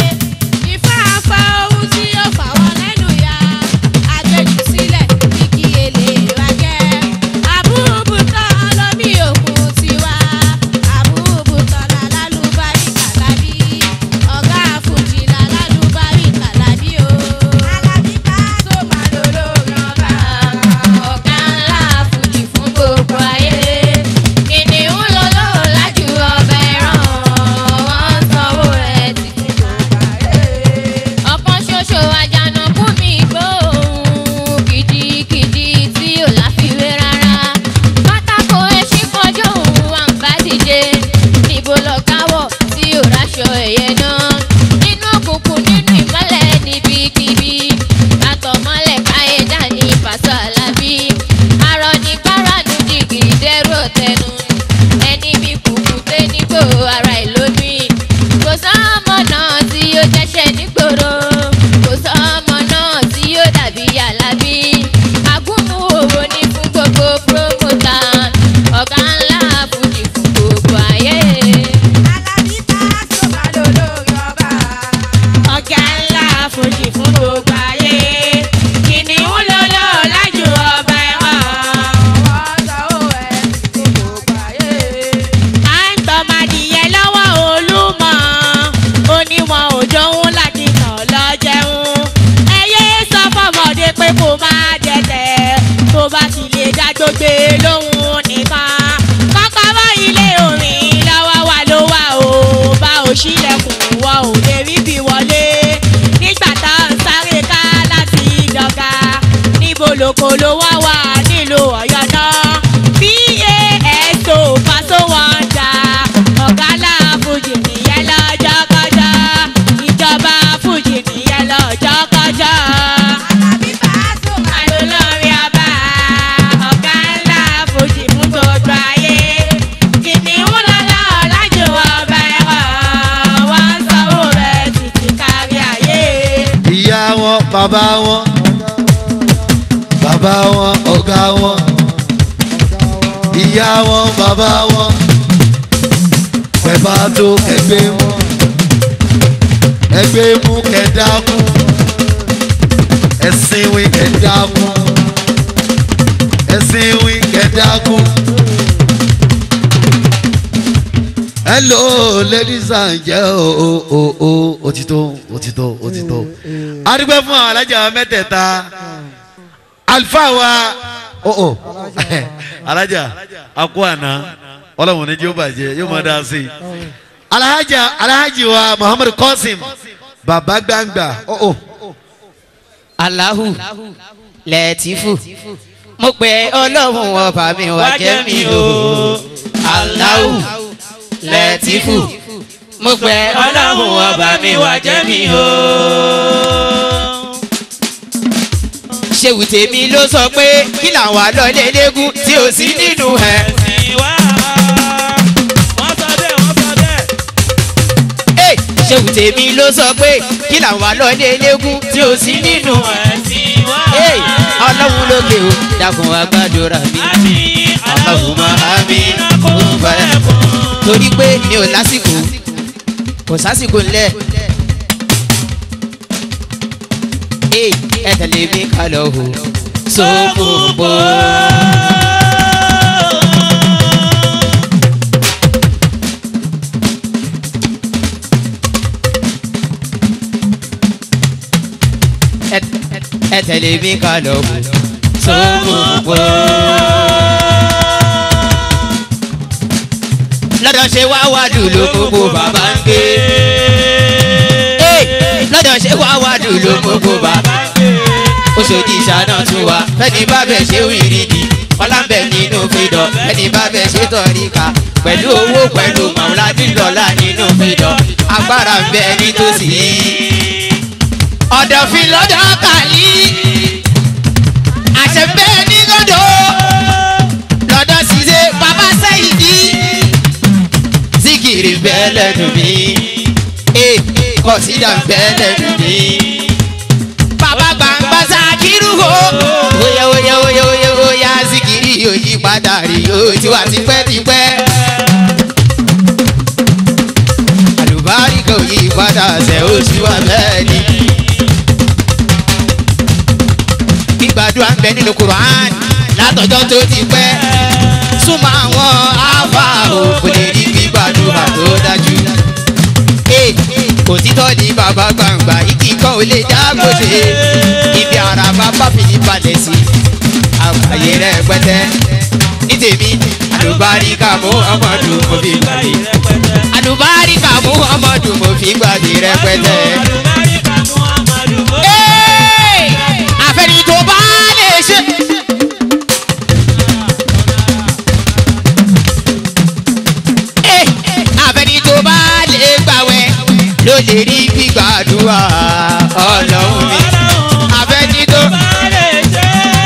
ìfáàfá ohun tí ó fà wọ́n lẹ́nu ya àgbẹ̀jù sílẹ̀ ní kí èlé wa jẹ́ àbúrúbùtọ́ lómi òkun tiwa àbúrúbùtọ́ lálálùbáríkà Lábí ọ̀gá fújì lálálùbáríkà Lábí o. Alábí Pasuma lolórin ọba ọ̀gá ńlá fújì fún gbogbo ayé kìnìún lolo lájú ọba ẹ̀ràn wọ́n sanwó ẹ̀ títí gbogbo ayé. ọ̀kan ṣoṣo àjànàkú mi gbóhùn kìjikìji tí ò láfiwé rárá pátákó ẹṣin kọjú òun wà ń bá díje níbo lọ káwọ̀ tí ò ráṣọ ẹ̀yẹ náà nínú òkùnkùn nínú ìmọ́lẹ̀ níbikíbi àtọ̀mọ́lẹ̀ káyé dání Paso Alábí arọ ní gbáràdú dìgì dẹ́rù ọ̀tẹnu ẹni bí kùkùté nígbò ara ìlómi kò sọ́mọ náà tí yóò jẹ́ṣẹ́ nígboro kò sọ́mọ náà tí yóò dàbí Alábí agúnmu òwò ní fún gbogbo promota ọ̀gá ńlá fújì fún gbogbo ayé. Alábí Pasuma lolórin gbé lóhùn nìkan kọ́kọ́rọ́ ilé orin lọ́wọ́ wa ló wà o bá ò ṣílẹ̀kùn wọ ò lè rí bí wọlé nígbà tá à ń sáré ká láti dọ̀gá níbo lóko ló wá wà nílùú Ọ̀yọ́ náà PAS tó Paso Wonder ọ̀gá láàfùjì nìyẹn lọ́jọ́ kọjá ìjọba fùjì nìyẹn lọ́jọ́ kọjá. Alábí Paso máa ló lórí ọba ọ̀gá ńlá fùjì fún gbogbo ayé kìnìún lọ́lá ọ̀làjò ọba ẹ̀rọ wọ́n ń sanwó rẹ̀ títí kárí ayé. ìyá wọn bàbá wọn bàbá wọn ọ̀gá wọn ìyá wọn bàbá wọn pẹ̀bá tó ẹgbẹ́ wọn ẹgbẹ́ mú kẹ̀dákú ẹ̀sìn wí kẹ̀dákú ẹ̀sìn wí kẹ̀dákú. Hello ladies and gentlemen òtítọ́ adúgbò fún àwọn alájà mẹ́tẹ̀ẹ̀ta alfa wa alájà akó àná ọlọ́run ní yóò bàjẹ́ yóò máa dá sí i alhaji wa Muhammad Qasim baba gbangba Allahu Lẹ́tífù mo pè ọlọ́run ọba mi wá jẹ́ mi o Allahu Lẹ́tífù mo pè ọlọ́run ọba mi wá jẹ́ mi o. ṣéwù tèmi ló sọ pé kí làwọn àlọ́lé légún tí ò sí nínú ẹ̀. ṣéwù tèmi ló sọ pé kí làwọn àlọ́lé légún tí ò sí nínú ẹ̀. ọlọ́run lókè o dákun wá gbàdúrà mi Allahumma àmín kò bá ẹ̀ torí pé mi ò lásìkò kò sásìkò ńlẹ̀. ẹ tẹ̀lé mi ká lọ hù sókòbó. ẹ tẹ̀lé mi ká lọ hù sókòbó. lọ́dọ̀ ṣe wá wádùú ló gbogbo bàbá ń gbé. lọ́dọ̀ ṣe wá wádùú ló gbogbo bàbá ń gbé. Oṣòdì ìṣáná tún wá fẹ́ni bá bẹ̀ ṣe wìrìdì ọlámbẹ̀ nínú fìdọ̀ fẹ́ni bá bẹ̀ ṣe tọ̀ríkà pẹ̀lú owó pẹ̀lú màwúládìlọ́lá nínú fìdọ̀ agbára ń bẹ nítòsí. ọ̀dọ̀fin lọ́dọ̀ kàlí àṣẹ ń bẹ ní lọ́dọ̀ lọ́dọ̀ ṣìṣe bàbá sẹ́yìn dí zikiri bẹ́ẹ̀ lẹ́nu mi kọ̀sídà bẹ́ẹ̀ lẹ́nu mi. bàbá gbàngbà Sakiru o oya zikiri yóò yí padà rí yóò ti wà tipẹ́tipẹ́. àlùbáríkà ò yí padà ṣe ó ti wà bẹ́ẹ̀ ni. gbígbàdúrà ń bẹ nínú Quran látọjọ́ tó ti pẹ́ súnmọ́ àwọn àfà òkú lè rí gbígbàdúrà tó dájú. òtítọ́ ni bàbá gbàngbà igi kan ò lè dágbòde ibi ara bàbá fi balẹ̀ sí àgbáyé rẹ̀ pẹ́tẹ́ ní tèmi àlùbáríkà Muhammadu mo fi gbàdé àlùbáríkà Muhammadu mo fi gbàdé rẹ̀ pẹ́tẹ́. àfẹ́ni tó bá lè ṣe. àfẹ́ni tó bá lè gbàwẹ̀ ló lè rí gbígbàdúrà ọlọ́run mi. àfẹ́ni tó bá lè ṣe.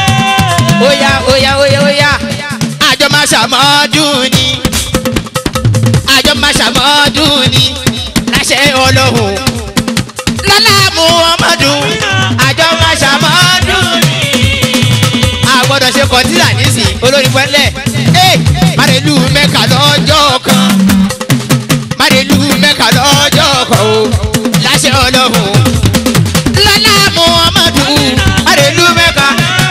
óyá àjọ máa ṣàmọ́dún ni àjọ máa ṣàmọ́dún ni láṣẹ ọlọ́run lọ́lá Muhammadu àjọ máa ṣàmọ́dún ni. a gbọ́dọ̀ ṣe kọtílà nísìn olórí pẹ́lẹ́ márèlú Mẹ́kà lọ́jọ́ kan márèlú Mẹ́kà lọ́jọ́ kan o láṣẹ ọlọ́run lọ́lá Muhammadu márèlú Mẹ́kà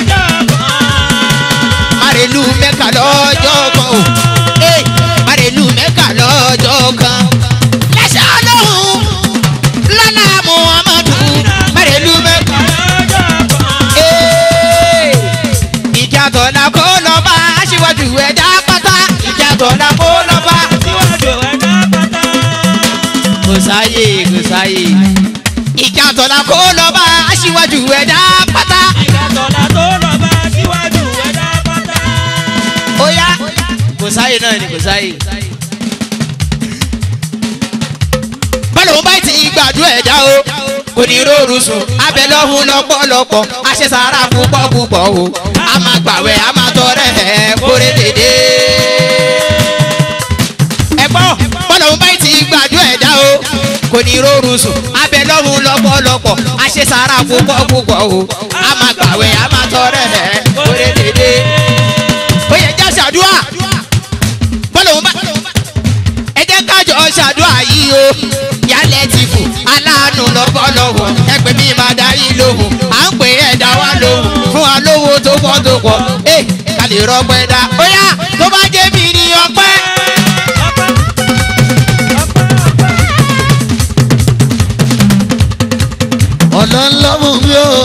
márèlú Mẹ́kà lọ́jọ́ kan o márèlú Mẹ́kà lọ́jọ́ kan láṣẹ ọlọ́run lọ́lá Muhammadu márèlú Mẹ́kà lọ́jọ́ kan. ìjà tọ̀nà kó lọ bá sáyé kò sáyé. ìjà tọ̀la kó lọ bá aṣíwájú ẹ̀dá pátá. ìjà tọ̀la tó lọ bá aṣíwájú ẹ̀dá pátá. ó yá kò sáyé náà ni kò sáyé. bọ́lá òun bá ti gbàdúrà ẹ̀dá o kò ní rọrùn sùn abẹ lọ́hùn lọ́pọ̀lọpọ̀ àṣẹsára púpọ̀ púpọ̀ o a máa gbàwẹ̀ a máa tọrẹ ẹ̀ kórè dédé. ẹ̀gbọ́n bọ́lá òun bá ti gbàdúrà ẹ̀dá o kò ní rọrùn sùn abẹ lọ́hùn lọ́pọ̀lọpọ̀ àṣẹsára púpọ̀ púpọ̀ o a máa gbàwẹ̀ a máa tọrẹ ẹ̀ kórè dédé. ó yẹ já ṣàdúrà bọ́lá òun bá ẹ jẹ́ kájọ ṣàdúrà yìí o yálẹ̀ ti kù aláàánú lọ́pọ̀lọpọ̀ ẹgbẹ́ mi máa darí lóhùn à ń pè ẹ̀dá wa lóhùn fún wa lówó tó pọ̀ tó pọ̀ ká lè rọpẹ́ dá ó yá tó bá jẹ́ mi ní ọpẹ́. ọlọ́lọ́mù mi ò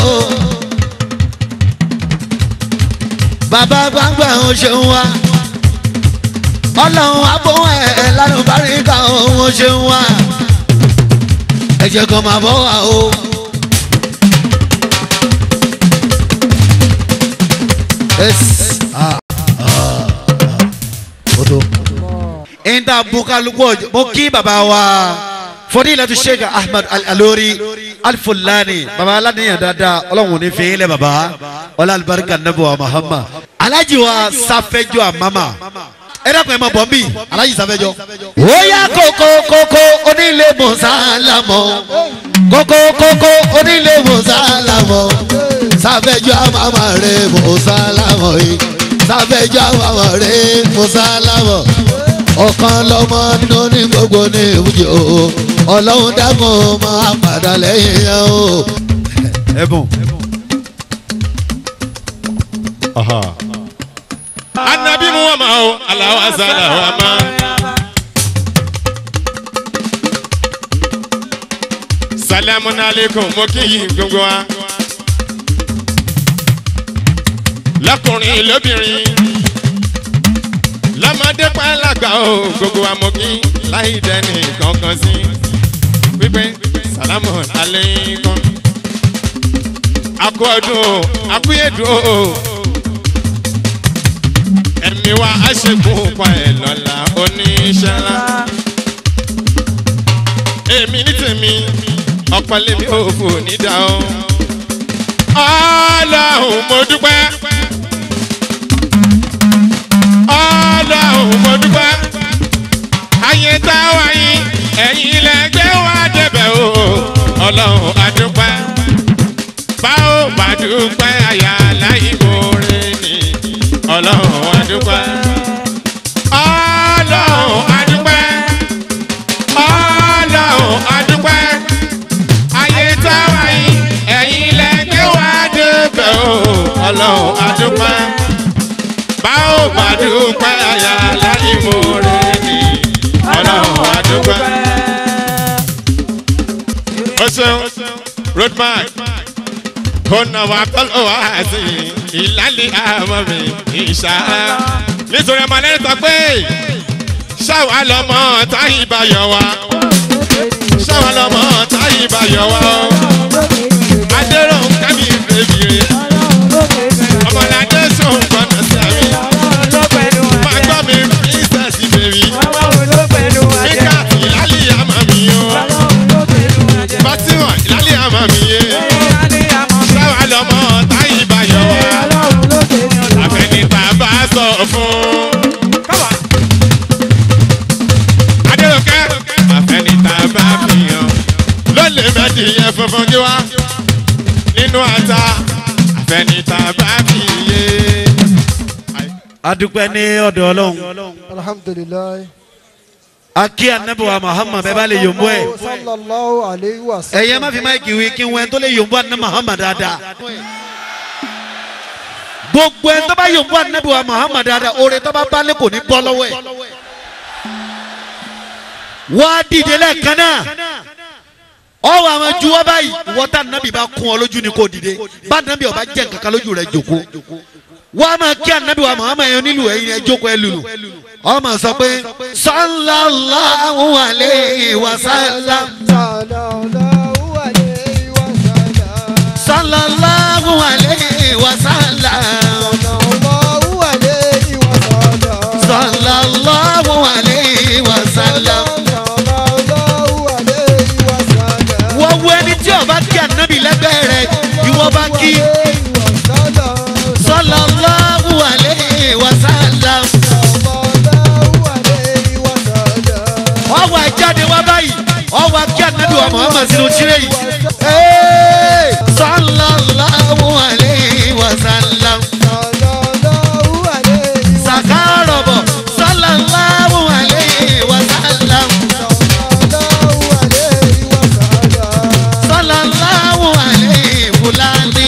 bàbá gbàgbà ń ṣeun wa ọlọ́run abóhùn ẹ̀ lálùbáríkà òun ṣeun wa ẹ jẹ́ kó máa bọ́ wa o. ìdá bukaluku mo kí bàbá wa Fadilatu Sheikh Ahmad Al-Alori Al-Fulani bàbá aládìyàn dáadáa ọlọ́run ní fi ilẹ̀ bàbá ọlá alibarika nabuwa Muhammad Alhaji wa Safejo Amama ẹ dákun ẹ máa bọ̀ mí Alhaji Safejo. ó yá kókó onílé mọ̀sálámọ̀ kókó onílé mọ̀sálámọ̀ Safejo Amama rẹ̀ mọ̀sálámọ̀ yìí Safejo Amama rẹ̀ mọ̀sálámọ̀ ọ̀kan lọ́mọ nínú ní gbogbo ní ìwújì o ọlọ́run dákun máa padà lẹ́yìn yẹn o. ẹ̀bùn. anabi muhammad o alawa salama. salamu alaikum mo kí yín gbogbo wa. lọ́kùnrin lóbìnrin lọ́mọdé pàlágbà o gbogbo amọ̀kí láì dẹ́ni kankan sí wípé salamu alaikum. akú ọdún o akú yẹ̀dùn o ẹ̀mí wa á ṣe kó pa ẹ̀ lọ́la oníṣẹ́ ńlá. èmi ní tèmi ọ̀pọ̀ lèmi ò fò nídà o. ọlọ́run mo dúpẹ́. ọlọ́run mo dúpẹ́. ayé tá a wá yín ẹ̀yin lẹ́gbẹ́ wa débẹ̀ o. ọlọ́run a dúpẹ́. báwo bá dúpẹ́ àyà láì mórè ni. ọlọ́run a dúpẹ́. ọlọ́run a dúpẹ́. ọlọ́run a dúpẹ́. ayé tá a wá yín ẹ̀yin lẹ́gbẹ́ wa débẹ̀ o. ọlọ́run a dúpẹ́. báwo bá dúpẹ́ àyà láì mórè ni. ọlọ́run a dúpẹ́. ó ṣeun roadman kọ́nà wa tọ́lọ́ wá sí ìlàlẹ̀ àmọ́ mi ìṣá. nítorí ọmọ lẹ́yìn sọ pé ṣáwa lọmọ táyì ìbáyọ̀ wa ṣáwa lọmọ táyì ìbáyọ̀ wa o. adéró ń kábí bèbìrì ọmọlàdé sóhun kọ́nà sí àmì máa gbọ́ mi princess bèbí nígbà ìlàlẹ̀ àmọ́ mi o fatima ìlàlẹ̀ àmọ́ mi yé sáwà lọmọ táyì ìbáyọ̀ wa àfẹnitá bá sọ fún. adéròkè àfẹnitá bá fìyàn lólè mẹ́dìyẹ funfun kí wá nínú ata àfẹnitá bá fìyè. adúpẹ́ ní ọ̀dọ̀ ọlọ́run. alhamdulilayi. akí anabiwa Muhammad bẹ́ẹ̀ bá lè yòmbó ẹ̀. sallallahu alayhi wa sallam. ẹ̀yẹ́ má fi máìkì wí kí n wẹ́n tó lè yòmbó àná Muhammad dáadáa. gbogbo ẹ̀ tó bá yòmbó anabiwa Muhammad dáadáa oore tó bá balẹ̀ kò ní bọ́ lọ́wọ́ ẹ̀. wá dìde lẹ́ẹ̀kan náà ọwọ́ àwọn juwọ́ báyìí wọ́tá nàbì bá kún ọ lójú ni kò dìde bá nàbì ọba jẹ́ nǹkan kan lójú rẹ̀ jòkó wọ́n á máa kí anabi wa Muhammad yẹn nílùú ẹ̀yin ẹ̀ jókòó ẹ̀ lùlù ọ máa sọ pé sallallahu alayhi wa sallam ọba kí sallallahu alayhi wa sallam. ọwọ́ àjáde wá báyìí ọwọ́ akí ànábì wa Muhammad sínú tirẹ̀ yìí. sallallahu alayhi wa sallam. sàkárọ̀bọ̀ sallallahu alayhi wa sallam. sallallahu alayhi fulani.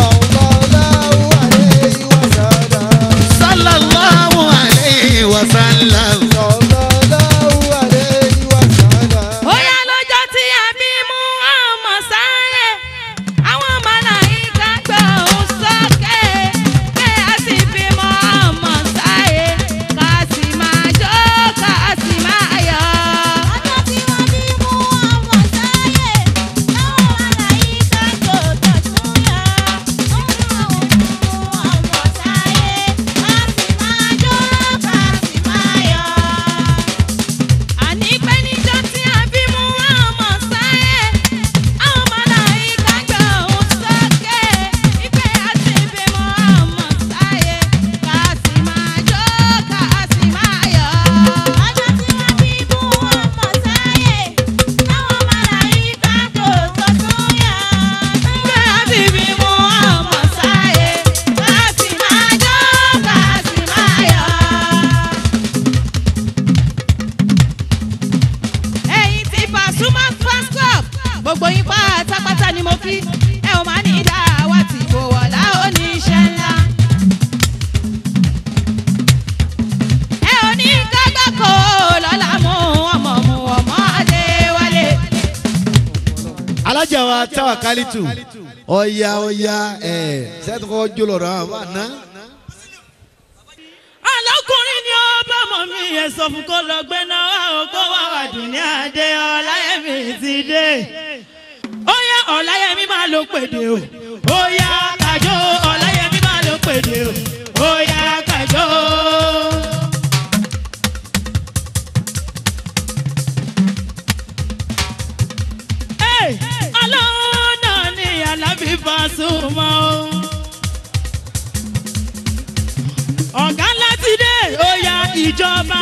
sallallahu alayhi wa sallam. Bóyá lọ́jọ́ tí a bí mú ọmọ sáyé, àwọn màláíkà gbọ́ òun sókè. Pé a sì bímọ ọmọ sáyé, ká sì máa jó, ká sì máa yọ̀. Ọjọ́ tí wọ́n bí mú ọmọ sáyé, àwọn màláíkà gbọ́ tọ̀tún yọ. Wọ́n mú ọmọ sáyé, ká sì máa jó, ká sì máa yọ̀. Àní pé níjọ́ tí a bí mú ọmọ sáyé, àwọn màláíkà gbọ́ òun sókè. Ìpè a sì bímọ ọmọ sáyé, ká sì máa jó, ká sì máa yọ̀. Ọjọ́ tí wọ́n bí mú ọmọ sáyé, àwọn màláíkà gbọ́ tọ̀tún yọ. Ìpè a sì bímọ ọmọ sáyé, ká sì máa jó, ká sì máa yọ̀. Ẹ̀yin tí Pasuma Fans Club, gbogbo yín pátápátá ni mo kí. Ẹ ò máa ní ìdá wa tí kò wọ̀lá oníṣẹ́ ńlá. Ẹ ò ní kágbá kó lọ́la mú ọmọ Adéwálé. alájà wa Tawakalitu ọ̀ya sẹ́tù kọ́ jó lọ́rọ̀ àwọn àná. Alákùnrin ni ó bá mọ̀ mí ẹ̀ sọ fún kó lọ gbé náà kó wá wà dùn ní adé Ọláyẹmí ti dé. Ó yá Ọláyẹmí máa ló pèdè o. Ó yá kájọ Ọláyẹmí máa ló pèdè o. Ó yá kájọ. Ọlọ́run náà ni Alábí Pasuma o. Ọ̀gá ńlá ti dé, ó yá ìjọba.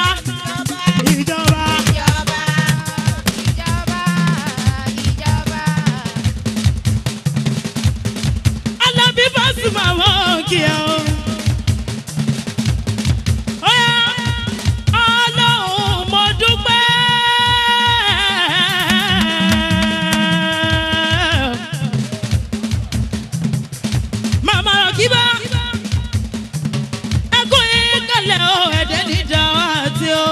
Alábí Pasuma wọ́n kí ẹ o. Ó yá Ọlọ́run mo dúpẹ́. Màmá Rọ̀kíbá. O ẹ̀dẹ́ ní dáwà tí ó.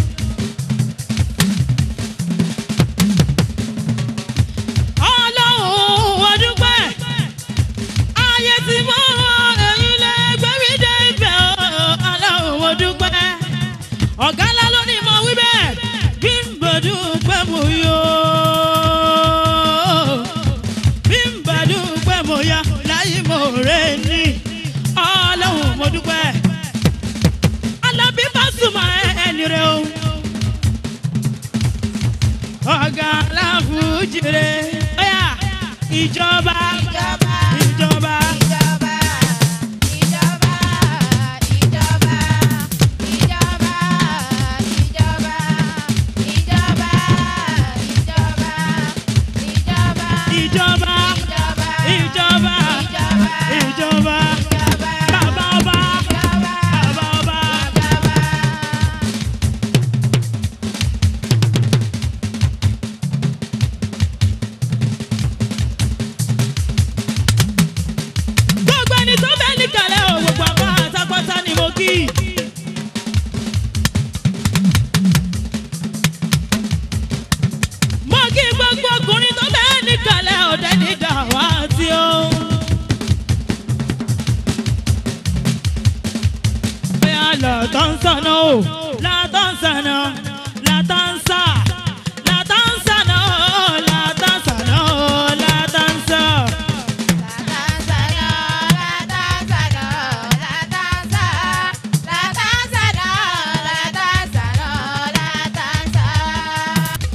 Ọlọ́run ó dúpẹ́. Ayé tí mo èyí lè gbẹ́rí dé ibẹ̀ o. Ọlọ́run ó dúpẹ́. Ọ̀gá ńlá ló ní mo wí bẹ́ẹ̀. Bí n bàdúpẹ́ mo yó. Bí n bàdúpẹ́ mo yá. Láyé mo rẹ̀ ní. Ọlọ́run mo dúpẹ́. Alábí Pasuma ẹni rẹ o. Ọ̀gá láfújìrè. Ọ̀yà ìjọba. Mo kí gbogbo ọkùnrin tó bẹ́ẹ̀ níkàlẹ̀ ọ̀dẹ́ ní dàwà tí ó. Bóyá lọ́tọ̀ ń sànà o, látọ̀ ń sànà, látọ̀ ń sà, látọ̀ ń sànà o, látọ̀ ń sànà o, látọ̀ ń sà.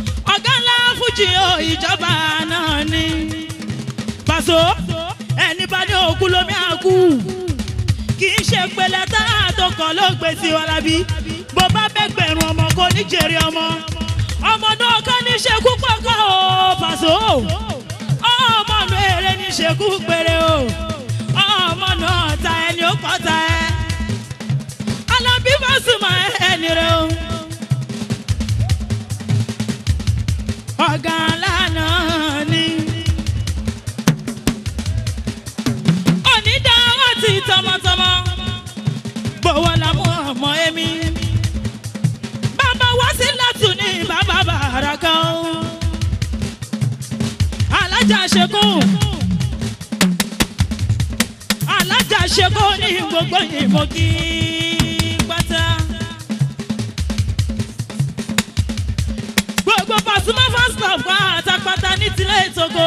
Ìjọba náà ni Paso ẹni òkú lómi àkú kì í ṣe pẹ̀lẹ́ tá àtọkàn ló gbé sí wa lábí bó bá bẹ́gbẹ̀rún ọmọ kò ní jèrè ọmọ náà ká ní ṣekú pọ̀kọ́ o Paso ọmọ náà èrè ní ṣekú péré o ọmọ náà ta ẹni ó kọ́ ta ẹ Alábí Pasuma ẹni rẹ o ọ̀gá lánà ni onídàáwọ̀ ti tọmọtọmọ gbowó la mú ọmọ ẹ̀mí bàbá wá sí látún ní bàbá bàrà kan alájà ṣekú ní gbogbo ìmọ̀kí pátá gbogbo Pasuma fans club pátápátá ní tilẹ̀ Togo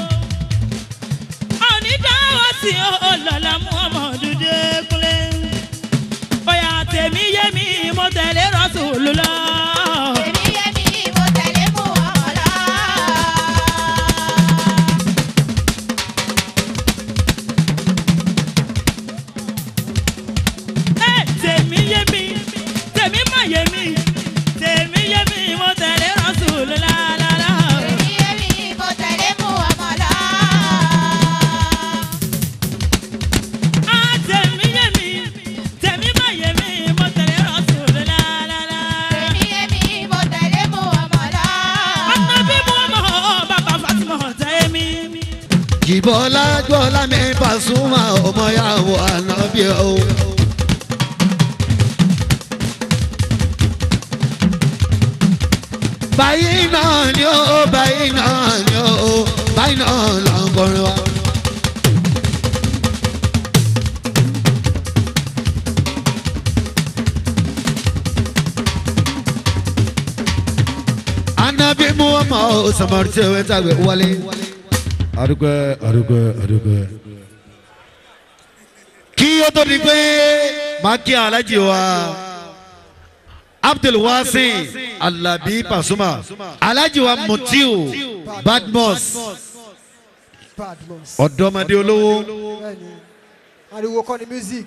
onídàáwọ̀ tí ó lọ́la mú ọmọ dúdú kúnlẹ̀ bóyá tèmi yé mi mo tẹ̀lé Rasulullah. Tèmi yé mi mo tẹ̀lé Muhammad. Tèmi yé mi tèmi má yé mi tèmi yé mi mo tẹ̀lé Rasulullah. Tèmi yé mi mo tẹ̀lé Muhammad. Tèmi yé mi tèmi má yé mi mo tẹ̀lé Rasulullah. Tèmi yé mi mo tẹ̀lé Muhammad. Ànábì Muhammad bàbá Fatima tẹ̀lé mi. Jìbọ́lá gbọ́lá mi Pasuma ọmọ yàwó ànábì o. Báyìí náà ni ó báyìí náà ni ó báyìí náà là ń kọrin wa. Ànábì Muhammad samari tí o wẹ́ tàgbé wọlé. Arúgbó. Kí o tó di pé máa kí alájí wa Abdulwasi Alabi Pasuma alájí wa Mutiu Badmus ọ̀dọ́mọdé olówó. ariwo kọ́ ni music.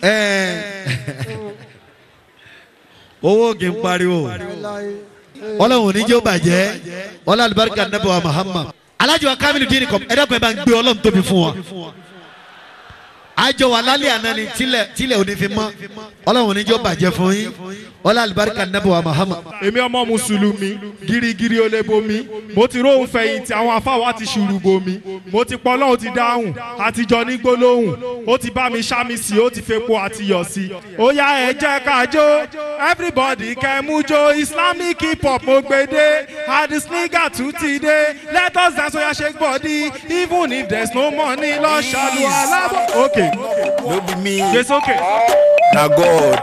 Owó kì í pariwo ọlọ́run oníjẹ́ ó bàjẹ́ ọlọ́ alibarika nabi wa Muhammad alájí wa Kamilu dín ní kọ́ ẹ̀dá kan ẹ̀ bá ń gbé ọlọ́run tóbi fún wa. Àjọ wa lálẹ́ àná ni tílẹ̀ òní fi mọ́ ọlọ́run oníjọ́ bàjẹ́ fún yín ọlá alibarika nabi wa Muhammad. Èmi ọmọ mùsùlùmí girigiri ó lè bomi mo ti róhùn fẹ̀yìntì àwọn afáwa ti ṣùrù bomi mo ti pọ́ lọ́hùn ti dáhùn àtijọ́ ní gbólóhùn ó ti bá mi ṣámi sí ó ti fepo àti yọ̀ sí ó yá ẹ jẹ́ ká jó everybody kẹ́ mú jó Islamic hip hop mo gbé dé Hadis nigga tún ti dé let us dance oya shake body even if there's no money lọ ṣàlù alábọ̀. Okay. No be me. Yes, okay. Na God.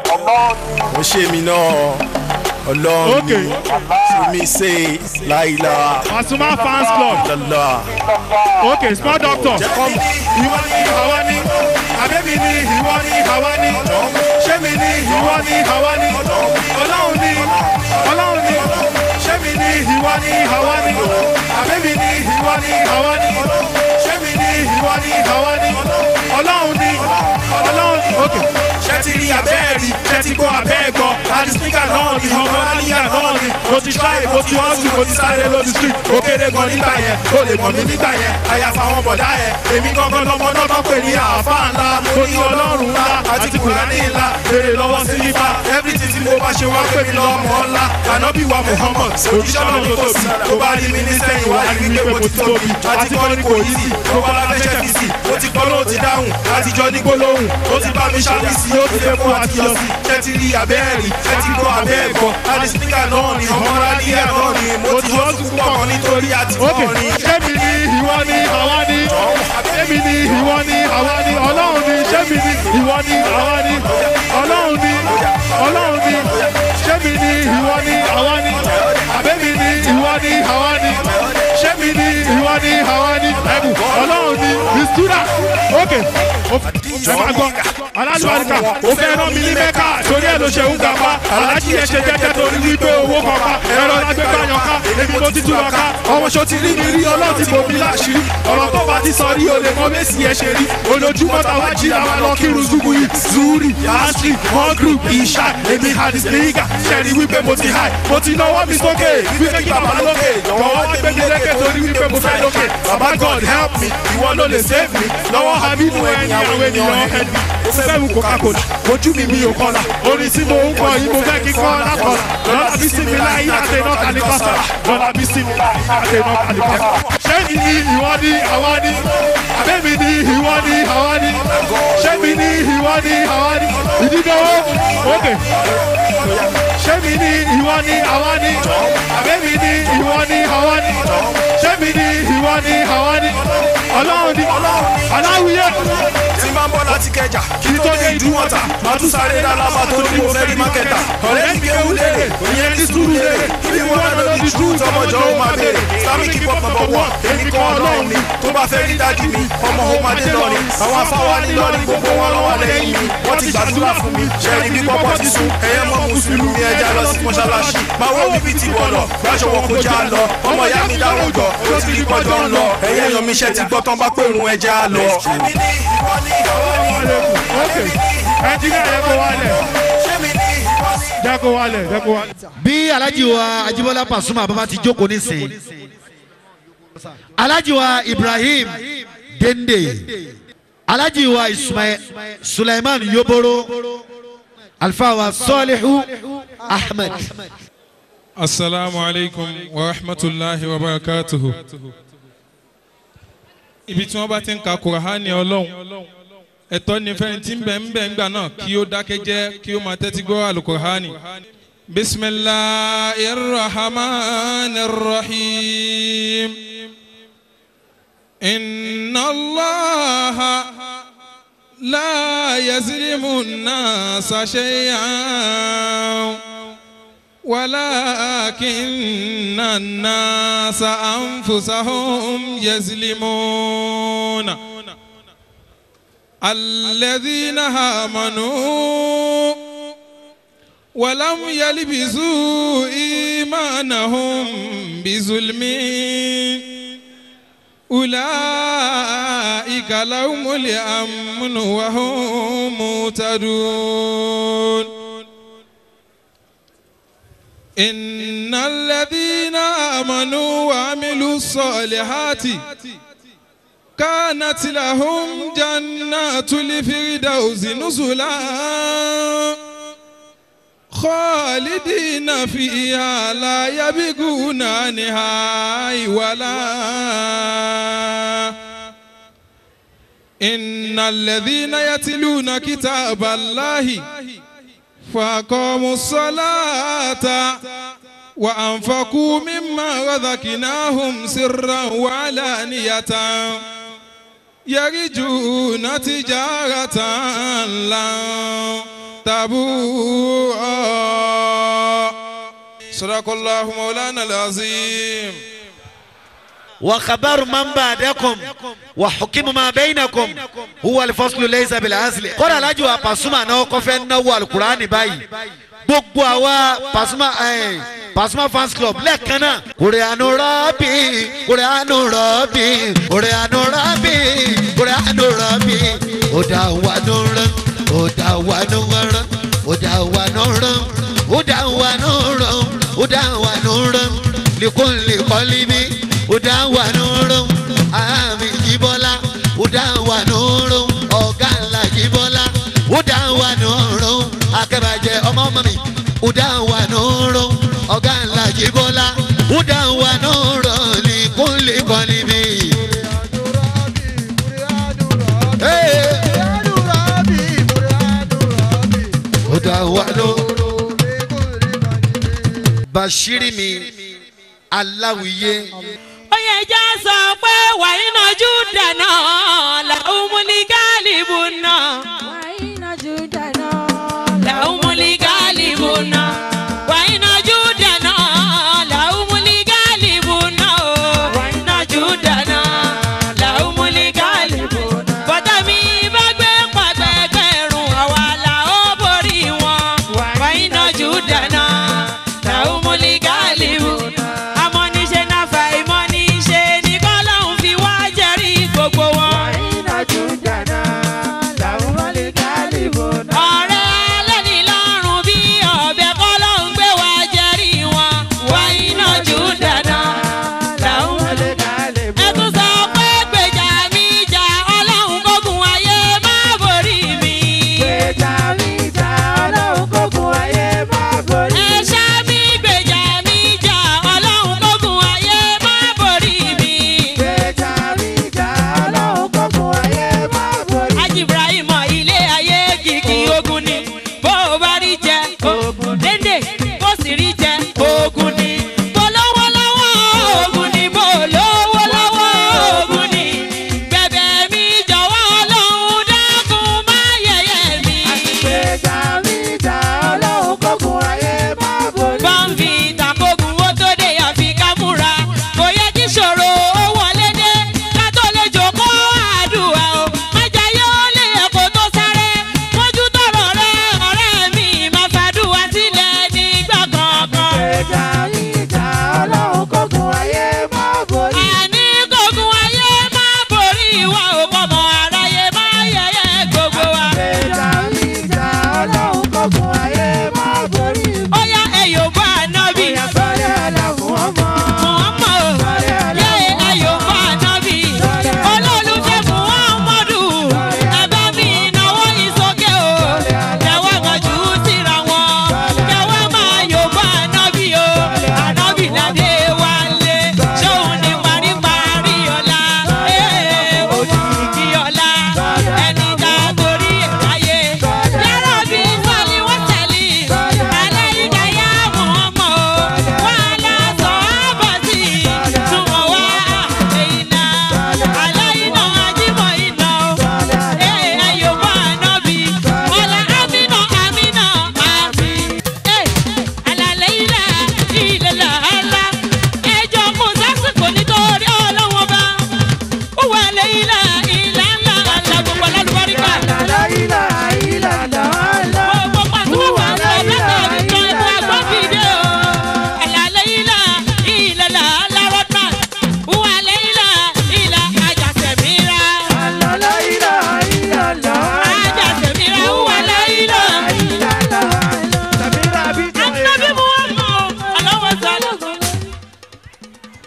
Ó ṣe mi náà. Ọlọ́run mi. See me say láìla. Pasuma fans club. Lọ́lá. Okay, small doctor. Ìwọ ni àwa ni. Àbẹ́mi ni ìwọ ni àwa ni. Ṣé mi ni ìwọ ni àwa ni. Ọlọ́run ni. Ọlọ́run ni. Ṣé mi ni ìwọ ni àwa ni. Àbẹ́mi ni ìwọ ni àwa ni. Ṣé mi ni ìwọ ni àwa ni. Ọlọ́run ni. Ọlọ́run ni. Okay. Ṣé ti rí abẹ́ẹ̀rí? Ṣé ti gbọ́ abẹ́ẹ̀gbọ́? Àdìsíkà náà ni ọmọ aláníyà náà ni. Mo ti ṣáì, mo ti hustle, mo ti sáré lórí street. Ó kéré gan nígbà yẹn, ó lè mọ̀ mí nígbà yẹn. Àyàfà àwọn bọ̀dá yẹn. Èmi gangan lọmọ náà tó pè ní àáfà ńlá. Mo ní Ọlọ́run ńlá àti Kùránì ńlá. Èrè lọ́wọ́ sí nípa. Everything tí mo bá ṣe wá pè mí lọ́mọ ńlá. Ànábì wa Muhammad, òjíṣẹ́ náà ló tó sí. Tó bá rí mi ní sẹ́yìn wá rí mi pé mo ti tóbi. Àti kọ́ ní kò yí sí. Tó bá lábẹ́ṣẹ́ fi sí. Ó ti kọ́ ló ti dáhùn. Àtijọ́ ní gbólóhùn. Ó ti bá mi ṣáàbì sí. Ó ti fẹ́ kó àti yọ sí. Ṣé ti rí abẹ́ẹ̀rí? Ṣé ti gbọ́ abẹ́ẹ̀gbọ́? Àdìsíkà náà ni ọmọ aláníyà náà ni. Mo ti hustle púpọ̀ kan nítorí àti kọrin. Ṣémi ni ìwọ ni àwa ni. Ṣémi ni ìwọ ni àwa ni. Ọlọ́run ni. Ṣémi ni ìwọ ni àwa ni. Ọlọ́run ni. Ọlọ́run ni. Ṣémi ni ìwọ ni àwa ni. Àbẹ́mi ni ìwọ ni àwa ni. Ṣémi ni ìwọ ni àwa ni. Ẹ̀bù Ọlọ́run ni. Mistura. Okay. ẹ máa gbọ́ alálùbáríkà ó fẹ́ rán mi ní mẹ́ka torí ẹ̀ ló ṣe ń gàpá alájí ẹ̀ ṣe jẹ́jẹ́ torí wípé owó kan pa ẹ̀rọ lágbègbè àyànká èmi ló ti tú wa ká ọmọ ṣó ti rí mi rí ọlọ́ọ̀tì bò mí láṣìírí ọ̀rọ̀ tó bá ti sọ rí olè mọ mẹ́sì ẹ̀ ṣe rí olójúmọ́ táwa jí làwa lọ kírun zugu yìí zuri asri one group ìṣá èmi hadis nígà ṣẹ̀rí wípé mo ti high mo ti náwó mi sókè wípé kí bàbá lókè jọ̀wọ́ wá gbé mi lékè torí wípé mo fẹ́ lókè bàbá God help me ìwọ ló lè save me lọ́wọ́ habinu ẹni àwọn ènìyàn ẹni mo fẹ́ mu coca-cola ojú mi ò kọ́la orin tí mo ń kọ yìí mo fẹ́ kí kọ́ lákọ̀ọ́la lọ́la bí sinmi láyé àti iná kàlíkọ́sà lọ́la bí sinmi láyé àti iná kàlíkọ́sà. ṣé mi ní ìwọ ní àwa ní àbẹ́mi ní ìwọ ní àwa ní ṣé mi ní ìwọ ní àwa ní ìdídọ́wọ́ òkè ṣé mi ní ìwọ ní àwa ní àbẹ́mi ní ìwọ ní àwa ní ṣé mi ní ìwọ ní àwa ní ọlọ́run ní aláwìyé. tí máa ń bọ́ láti kẹjà kí tó dé ìdúwọ̀ta máa tún sáré dálábà tó ní mo fẹ́ rí mákẹ́tà ọ̀rẹ́ mi kéwú léèrè ìyẹn ní sùúrù léèrè kí ni wọ́n lọ lórí true tọmọjọ́ ó máa béèrè islamic hip hop number one èmi kan ọlọ́run ni tó bá fẹ́ rí dájú mi ọmọ ó máa dé lọ́rin àwọn afáwa ní lọ́rin gbogbo wọn lọ́wọ́ lẹ́yìn mi wọ́n ti gbàdúrà fún mi ṣẹ́ni bí pọ́pọ́ ti sùn ẹ̀yẹ mọ́ mùsùlùmí ẹja lọ sí mọ́ṣáláṣí máa wọ́ bíbí ti bọ̀lọ̀ gbàṣọwọ́ kó já lọ ọmọ ìyá mi dáwọ́jọ ó ti rí kọjọ́ ń lọ ẹ̀yẹ yan mi ṣẹ́ ti gbọ́ tán bá pèrún ẹja lọ. bí Alhaji wa Ajibola Pasuma bàbá ti jókòó nísìn Alhaji wa Ibrahim Dende Alhaji wa Ismail Suleiman Yoboro Alfa wa Solihu Ahmed. Assalamu alaikum wa rahmatulahi wa barakatuhu. Ibi tí wọ́n bá ti ń ka Kùránì Ọlọ́run ẹ̀tọ́ ni fẹ́ni tí ń bẹ̀ ńgbà náà kí ó dákẹ́ jẹ́ kí ó máa tẹ́tí gbọ́ Al-Kùránì. Bismillahir Rahmanir Rahim. Inna Allaha la yazlimu an-nasa shay'an ولكن الناس أنفسهم يظلمون الذين آمنوا ولم يلبسوا إيمانهم بظلم أولئك لهم الأمن وهم مهتدون إن الذين آمنوا وعملوا الصالحات كانت لهم جنات الفردوس نزلا خالدين فيها لا يبغون عنها ولا إن الذين يتلون كتاب الله فأقاموا الصلاة وأنفقوا مما رزقناهم سرا وعلانية يرجون تجارة لن تبور. صدق الله مولانا العظيم. وخبر من بعدكم وحكم ما بينكم هو الفصل ليس بالعزل. قال Alhaji wa Pasuma náà kọ́ fẹ́ náwó alukurani báyìí gbogbo àwa Pasuma fans club lẹ́ẹ̀kan náà. Kùrìánù rọ́bì kùrìánù rọ́bì kùrìánù rọ́bì kùrìánù rọ́bì ó dá wa nù rán ó dá wa nù rán ó dá wa nù rán ó dá wa nù rán ó dá wa nù rán likulli qalbi. Udawa nuru Ami Jibola Udawa nuru Ogala Jibola Udawa nuru Akebaje ọmọ mami Udawa nuru Ogala Jibola Udawa nuru Likulli qalbi. Udawa nuru Bashiri mi Aláwìyé. Oye já sọ pé wàyí náà Júdà náà làwọn múlí gálíbù náà. Wàyí náà Júdà náà làwọn múlí gálíbù náà. Wàyí náà Júdà náà làwọn múlí gálíbù náà. Wàyí náà Júdà náà làwọn múlí gálíbù náà. Bọ́dà mi bá gbé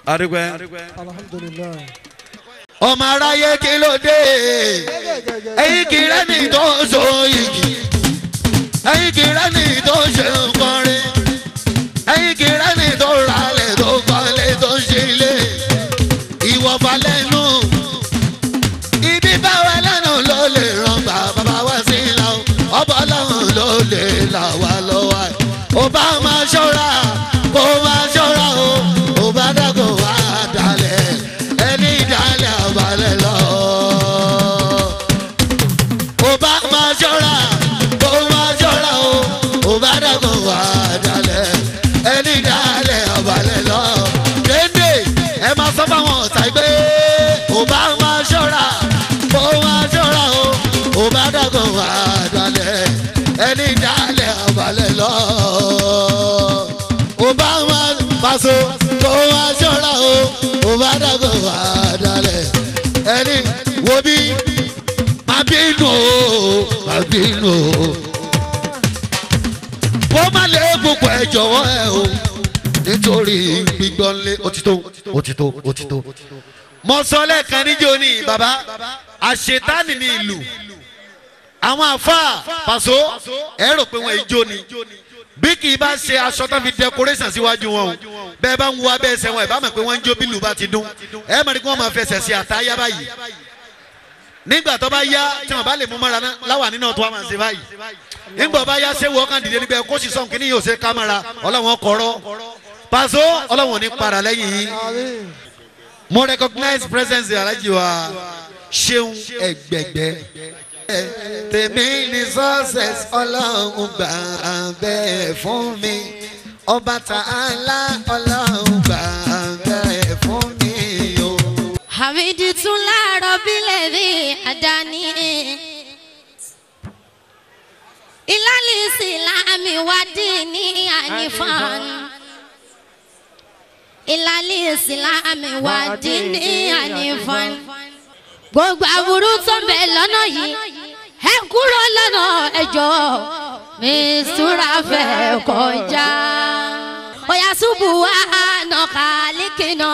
adúgbẹ́. alhamdulilayi. ọmọ aráyé kí ló dé ẹ̀yin kì í rẹ́ni tó ń so igi ẹ̀yin kì í rẹ́ni tó ń ṣe nǹkan rẹ̀ ẹ̀yin kì í rẹ́ni tó ralẹ̀ tó kọ́lé tó ń ṣe ilé ìwọ̀fà lẹ́nu ibi báwa lẹ́nu ló lè ràn bàbá wa sí ilà ọba ọlọ́run ló lè là wá lọ́wọ́ ó bá máa ṣọ́ra kó máa ṣọ́ra ó bá dàgbò wá dalẹ̀ ẹni dalẹ̀ àbálẹ̀ lọ. ó bá máa ṣọ́ra kó máa ṣọ́ra ó bá dàgbò wá dalẹ̀ ẹni dalẹ̀ àbálẹ̀ lọ. dédé ẹ máa sọ fáwọn ọ̀tá gbé ó bá máa ṣọ́ra kó máa ṣọ́ra ó bá dàgbò wá dalẹ̀ ẹni dalẹ̀ àbálẹ̀ lọ. ó bá máa paṣọ kó máa ṣọ́ra ó bá dàgbò wá dalẹ̀ ẹni wo bí má bínú má bínú wọ́n má lè gbogbo ẹ̀ jọ̀wọ́ ẹ̀ o nítorí gbígbọ́n lé òtítọ́. mo sọ lẹ́ẹ̀kan níjó ní bàbá àṣetánì ní ìlú àwọn àfáà pàṣọ ẹ rò pé wọn ìjó ni bí kì í bá ṣe aṣọ tán fi decoration síwájú wọn o bẹ́ẹ̀ bá ń wo abẹ́ ẹsẹ̀ wọn ẹ̀ bá mọ̀ pé wọ́n ń jó bí ìlú bá ti dún ẹ mọ̀ ní kí wọ́n máa fẹsẹ̀ sí àtàyà báyìí nígbà tó bá yá tí wọn bá lè mú mọ́ra láwà nínú tó wà máa ṣe báyìí nígbà bá yá ṣé wọ́n kàn dìde nígbà kó sì sọ̀n kí ni yóò ṣe kámẹ́rà ọlọ́wọ́n kọ̀rọ̀ pàṣọ ọlọ́wọ́n ní para lẹ́yìn yìí mo recognize presence alájí wa ṣeun ẹgbẹgbẹ tèmi ní success ọlọ́run gbà bẹ́ẹ̀ fún mi ọba tààlà ọlọ́run gbà bẹ́ẹ̀ fún mi o. Hamidi tún láàárọ̀ bílẹ̀ rí àdáni. Ìlàlí ìsìlámì wádìí ní ànífàn. Ìlàlí ìsìlámì wádìí ní ànífàn. Gbogbo àbúrú tó ń bẹ lọ́nà yìí ẹ kúrò lọ́nà ẹjọ́ mi súra fẹ́ kọjá. Oya ṣubú wa nà kálíkìnà.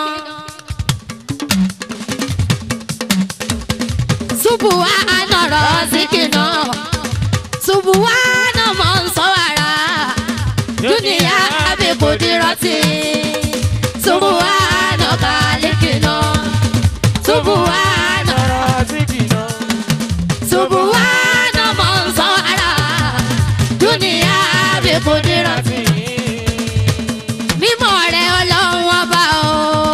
Ṣubú wa nà rọ́ọ̀sìkìnà. Ṣubú wa nà mọ̀ ń sọ wàrà. Dúnìyà bí kò dírọ́tì. Ṣubú wa nà kálíkìnà. Ṣubú wa nà rọ́ọ̀sìkìnà. Ṣubú wa nà mọ̀ ń sọ wàrà. Dúnìyà bí kò dírọ́tì. Mímọ́ rẹ̀ ọlọ́run ọba o.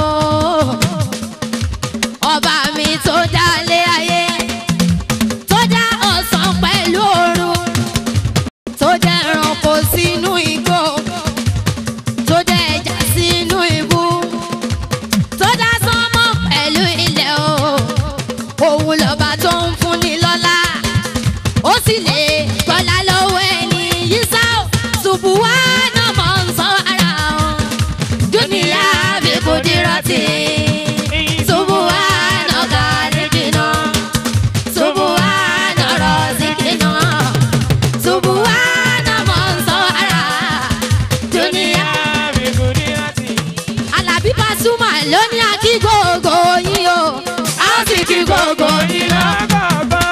Ọba mi tó dá lé ayé. Tó dá ọ̀sán pẹ̀lú òru. Tó dá ẹranko sínú igbó. Tó dá ẹja sínú ibú. Tó dá sánmọ̀ pẹ̀lú ilẹ̀ o. Òun lọ́ba tó ń fúnni lọ́lá. Ó sì lè gbọ́lá lọ́wọ́ ẹni yìí sá o. Ṣubú wa náà mọ̀ ń sọ ara o. Dúnìyá bí kò dírọ́tì. Ṣubú wa náà gàdí jìnnà. Ṣubú wa náà rọ̀ọ̀sì kìnnà. Ṣubú wa náà mọ̀ ń sọ ara. Dúnìyá bí kò dírọ́tì. Àlàbí Pasuma ló ní akí gbogbo yín o. A ó sì kí gbogbo yín lọ́kọ̀ọ̀kan.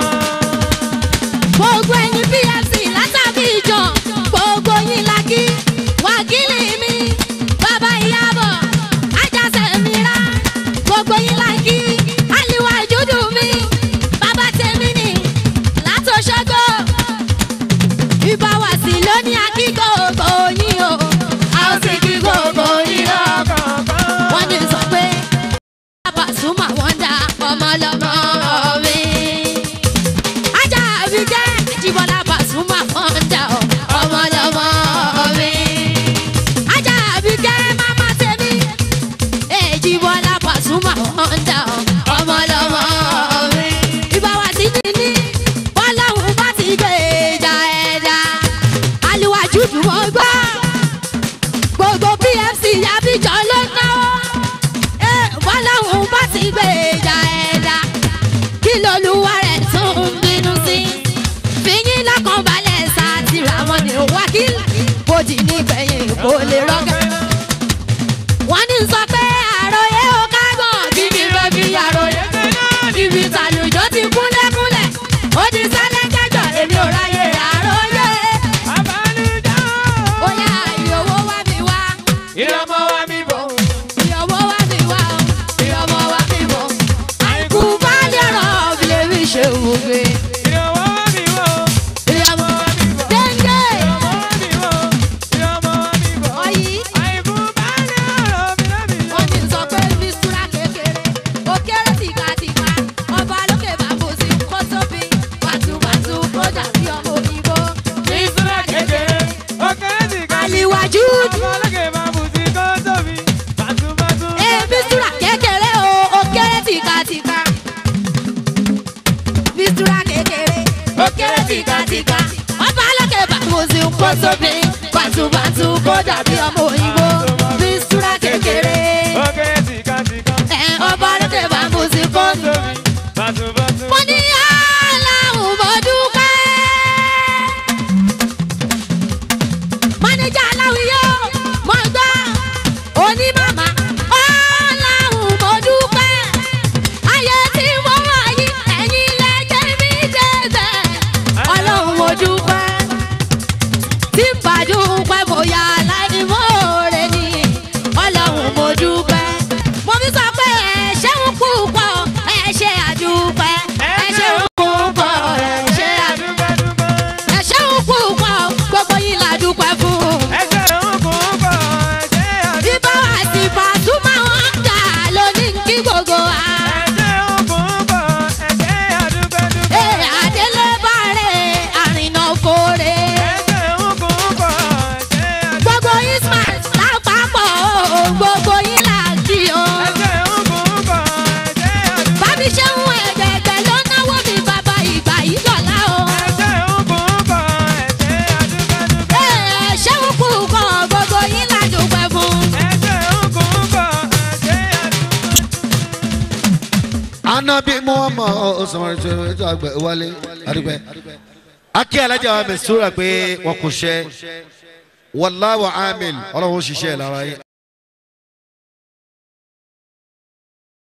Gbogbo ẹ̀yin PFC látàbí ìjọ, gbogbo yín la kí. Wákìlì mi, bàbá Ìyábọ̀, Ajásẹ̀ mi rá. Gbogbo yín la kí. Aliwa Júdù mi, bàbá tèmi ni, látòṣogbo. Ìbáwàsí ló ní akí gbogbo yín o. A ó sì kí gbogbo yín lọ́kọ̀ọ̀kan. Wọ́n ní sọ pé Pasuma wọ́n dá ọmọ lọ́mọ mi. Ajá mi jẹ́ Jíbọ́lá Pasuma wọ́n dá ọmọ lọ́mọ mi. Ajá mi jẹ́ mama tèmi. Jíbọ́lá Pasuma wọ́n dá ọmọ lọ́mọ mi. Ìbáwàsí ni ní bọ́láhùn bá ti gbé ìjà ẹ̀dá. Aliwa Júdù mọ́ gbọ́. Gbogbo PFC Abidjan ló náwó. Bọ́láhùn bá ti gbé ìjà ẹ̀dá. Kí lolúwa rẹ̀ tún ń bínú sí? Fìyín lọ́kàn balẹ̀ sátìrà wọn ni wákìlì. Bòdì nígbẹ̀yìn kò lè rọ́gà. Wọ́n ní sọ pé tìkàtìkà ọba lókè bàmùsì ń kó sóbì bàtúbàtú kó dàbí ọmọ òyìnbó bí súra kékeré ọba lókè bàmùsì kó sóbì. mo ní aláwọ̀ mo dúpẹ́ mọ́níjà aláwìyó mo gbọ́ onímọ̀mọ́ aláwọ̀ mo dúpẹ́ ayé tí mo wà yìí ẹ̀yin lẹ́jẹ̀ mi débẹ̀ ọlọ́run mo dúpẹ́ tí n bá dúpẹ́ mo yà láì mọ́ọ̀rẹ́ ni ọlọ́run mo dúpẹ́ mo fi sọ pé ẹ ṣeun púpọ̀ ẹ ṣe àdúpẹ́ ẹ ṣeun púpọ̀ ẹ ṣe àdúpẹ́ ẹ ṣeun púpọ̀ gbogbo yín la dúpẹ́ fún. ẹ ṣeun púpọ̀ ẹ ṣe àdúpẹ́. ibà àti Pasuma wọn gbà lónìí kí gbogbo wa. ẹ ṣeun púpọ̀ ẹ ṣe àdúpẹ́ dúpẹ́. ẹ àdélé bàrẹ̀ àrìnà kórè. ẹ ṣeun púpọ̀ ẹ ṣe àdúpẹ́. gbogbo ismail lápapọ̀ gbogbo yín là kí o. ẹ ṣeun púpọ̀ ẹ ṣe àdúpẹ́. bábí ṣeun ẹ̀ẹ́dẹ̀gbẹ̀ ló náwó mi bàbá ìgbà yìí dọ̀la o. ẹ ṣeun púpọ̀ ẹ ṣe àdúpẹ́ dúpẹ́. ẹ ṣeun púpọ̀ gbogbo yín là dúpẹ́ fún. ẹ ṣeun púpọ̀ ẹ ṣe àdúpẹ́. anabi muhammad ọsàmọ̀rẹ́sẹ̀ ètò àgbẹ̀ wálé adúpẹ́. akí alájà wa mẹ́sùrà pé wọn kò ṣe wàláwà amil ọlọ́run ṣiṣẹ́ lára yín.